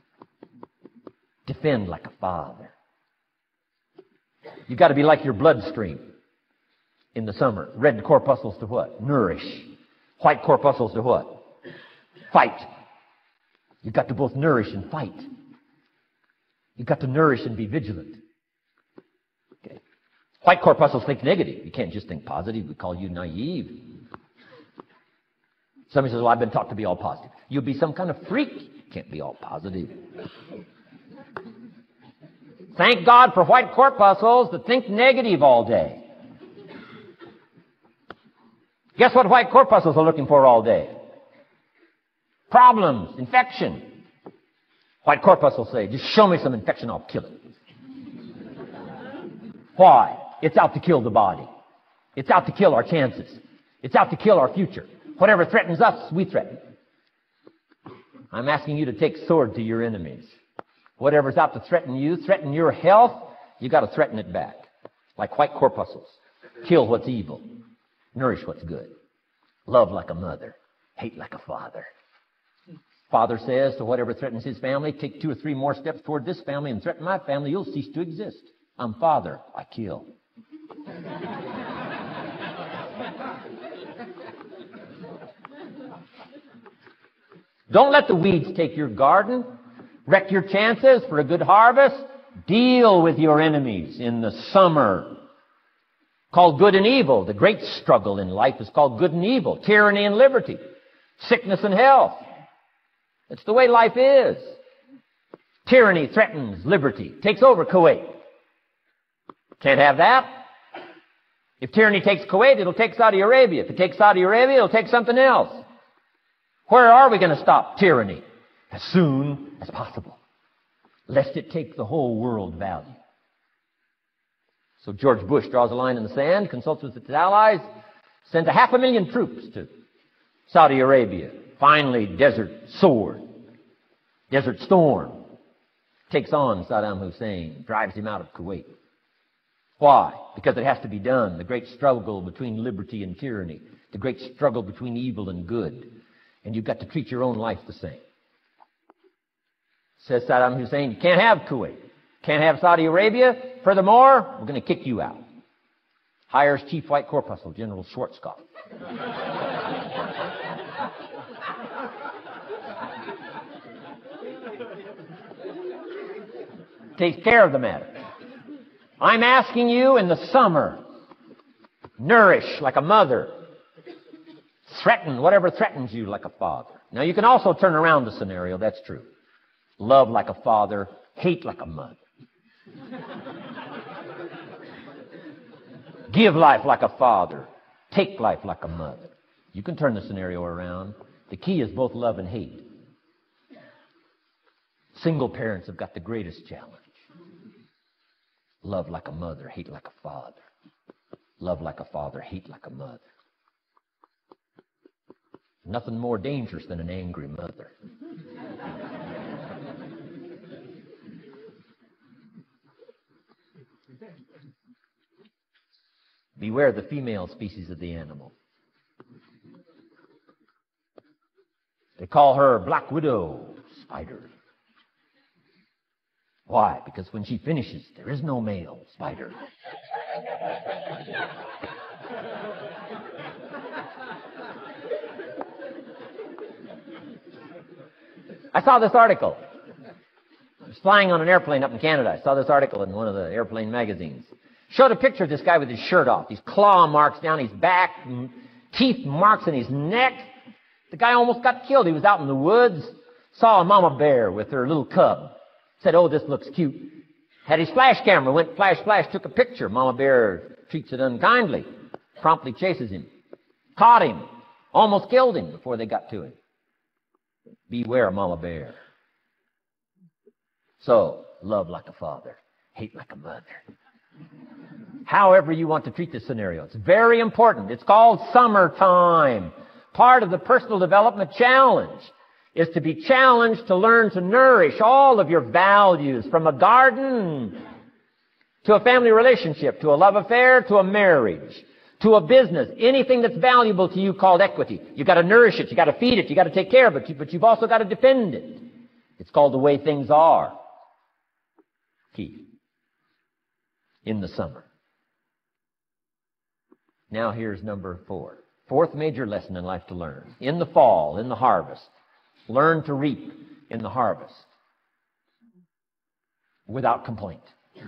Defend like a father. You got to be like your bloodstream in the summer. Red corpuscles to what? Nourish. White corpuscles to what? Fight. You got to both nourish and fight. You got to nourish and be vigilant. Okay. White corpuscles think negative. You can't just think positive. We call you naive. Somebody says, well, I've been taught to be all positive. You'll be some kind of freak. You can't be all positive. Thank God for white corpuscles that think negative all day. Guess what white corpuscles are looking for all day? Problems, infection. White corpuscles say, just show me some infection, I'll kill it. Why? It's out to kill the body. It's out to kill our chances. It's out to kill our future. Whatever threatens us, we threaten. I'm asking you to take sword to your enemies. Whatever's out to threaten you, threaten your health, you got to threaten it back. Like white corpuscles. Kill what's evil. Nourish what's good. Love like a mother. Hate like a father. Father says to whatever threatens his family, take two or three more steps toward this family and threaten my family, you'll cease to exist. I'm father. I kill. Don't let the weeds take your garden. Wreck your chances for a good harvest. Deal with your enemies in the summer. Called good and evil. The great struggle in life is called good and evil. Tyranny and liberty. Sickness and health. It's the way life is. Tyranny threatens liberty. Takes over Kuwait. Can't have that. If tyranny takes Kuwait, it'll take Saudi Arabia. If it takes Saudi Arabia, it'll take something else. Where are we going to stop tyranny? As soon as possible, lest it take the whole world value. So George Bush draws a line in the sand, consults with his allies, sends a half a million troops to Saudi Arabia. Finally, Desert Sword, Desert Storm, takes on Saddam Hussein, drives him out of Kuwait. Why? Because it has to be done. The great struggle between liberty and tyranny, the great struggle between evil and good. And you've got to treat your own life the same. Says Saddam Hussein, you can't have Kuwait. Can't have Saudi Arabia. Furthermore, we're going to kick you out. Hires Chief White Corpuscle, General Schwarzkopf. Takes care of the matter. I'm asking you in the summer, nourish like a mother. Threaten whatever threatens you like a father. Now you can also turn around the scenario, that's true. Love like a father, hate like a mother. Give life like a father, take life like a mother. You can turn the scenario around. The key is both love and hate. Single parents have got the greatest challenge. Love like a mother, hate like a father. Love like a father, hate like a mother. Nothing more dangerous than an angry mother. Beware the female species of the animal. They call her Black Widow spider. Why? Because when she finishes, there is no male spider. I saw this article. I was flying on an airplane up in Canada. I saw this article in one of the airplane magazines. Showed a picture of this guy with his shirt off. These claw marks down his back, teeth marks in his neck. The guy almost got killed. He was out in the woods, saw a mama bear with her little cub. Said, oh, this looks cute. Had his flash camera, went flash, flash, took a picture. Mama bear treats it unkindly, promptly chases him. Caught him, almost killed him before they got to him. Beware, mama bear. So, love like a father, hate like a mother. However you want to treat this scenario. It's very important. It's called summertime. Part of the personal development challenge is to be challenged to learn to nourish all of your values, from a garden to a family relationship, to a love affair, to a marriage, to a business, anything that's valuable to you called equity. You've got to nourish it, you've got to feed it, you've got to take care of it, but you've also got to defend it. It's called the way things are. Keith, in the summer. Now here's number four. Fourth major lesson in life to learn. In the fall, in the harvest, learn to reap in the harvest without complaint.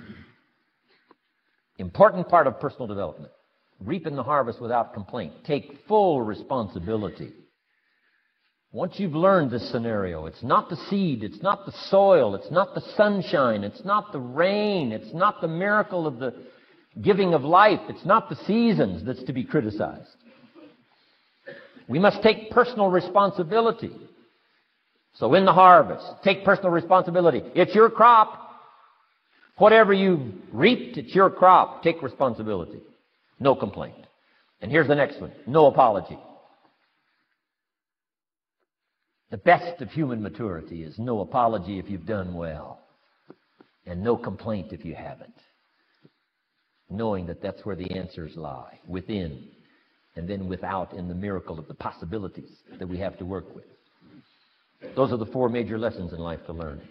Important part of personal development. Reap in the harvest without complaint. Take full responsibility. Once you've learned this scenario, it's not the seed, it's not the soil, it's not the sunshine, it's not the rain, it's not the miracle of the giving of life, it's not the seasons that's to be criticized. We must take personal responsibility. So in the harvest, take personal responsibility. It's your crop. Whatever you've reaped, it's your crop. Take responsibility. No complaint. And here's the next one. No apology. The best of human maturity is no apology if you've done well, and no complaint if you haven't. Knowing that that's where the answers lie, within, and then without, in the miracle of the possibilities that we have to work with. Those are the four major lessons in life to learn.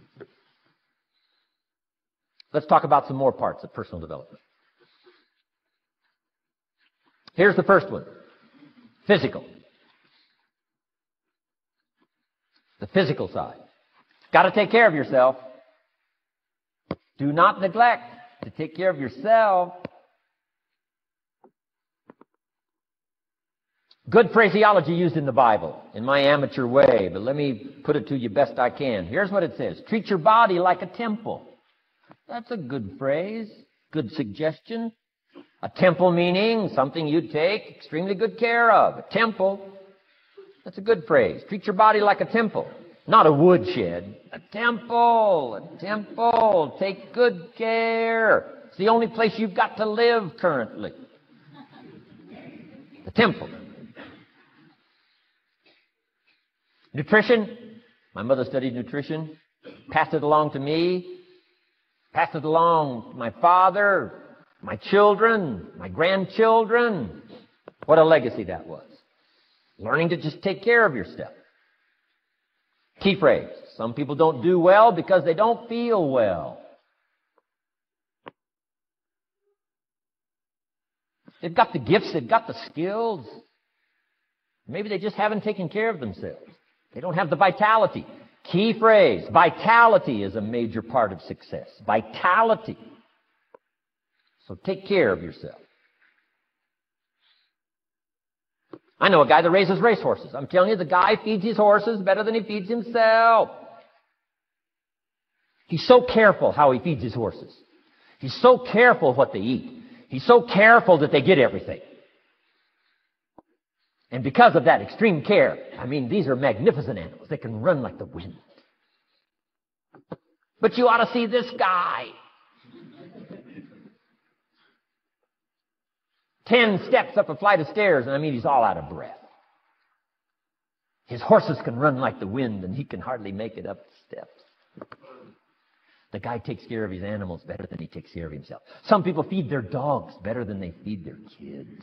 Let's talk about some more parts of personal development. Here's the first one. Physical. The physical side. Got to take care of yourself. Do not neglect to take care of yourself. Good phraseology used in the Bible, in my amateur way, but let me put it to you best I can. Here's what it says. Treat your body like a temple. That's a good phrase, good suggestion. A temple meaning something you take extremely good care of. A temple. That's a good phrase. Treat your body like a temple. Not a woodshed. A temple. A temple. Take good care. It's the only place you've got to live currently. The temple. Nutrition. My mother studied nutrition. Passed it along to me. Passed it along to my father, my children, my grandchildren. What a legacy that was. Learning to just take care of yourself. Key phrase. Some people don't do well because they don't feel well. They've got the gifts, they've got the skills. Maybe they just haven't taken care of themselves. They don't have the vitality. Key phrase. Vitality is a major part of success. Vitality. So take care of yourself. I know a guy that raises racehorses. I'm telling you, the guy feeds his horses better than he feeds himself. He's so careful how he feeds his horses. He's so careful what they eat. He's so careful that they get everything. And because of that extreme care, I mean, these are magnificent animals. They can run like the wind. But you ought to see this guy. Ten steps up a flight of stairs, and I mean, he's all out of breath. His horses can run like the wind, and he can hardly make it up the steps. The guy takes care of his animals better than he takes care of himself. Some people feed their dogs better than they feed their kids.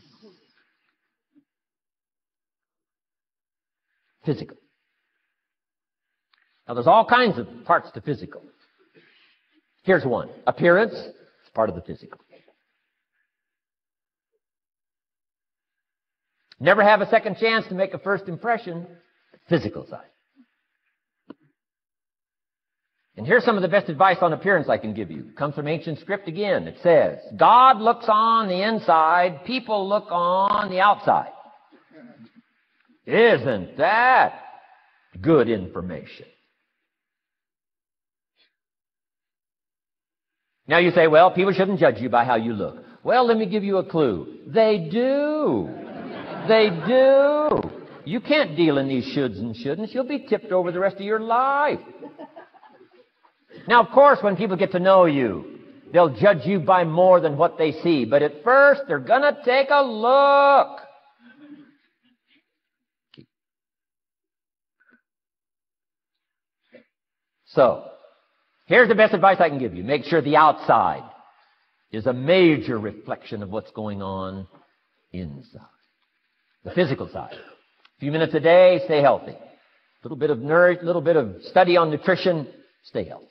Physical. Now, there's all kinds of parts to physical. Here's one. Appearance is part of the physical. Never have a second chance to make a first impression. Physical side. And here's some of the best advice on appearance I can give you. It comes from ancient script again. It says, God looks on the inside, people look on the outside. Isn't that good information? Now you say, well, people shouldn't judge you by how you look. Well, let me give you a clue. They do. They do. You can't deal in these shoulds and shouldn'ts. You'll be tipped over the rest of your life. Now, of course, when people get to know you, they'll judge you by more than what they see. But at first, they're going to take a look. So, here's the best advice I can give you. Make sure the outside is a major reflection of what's going on inside. The physical side. A few minutes a day, stay healthy. A little bit of nourish, little bit of study on nutrition, stay healthy.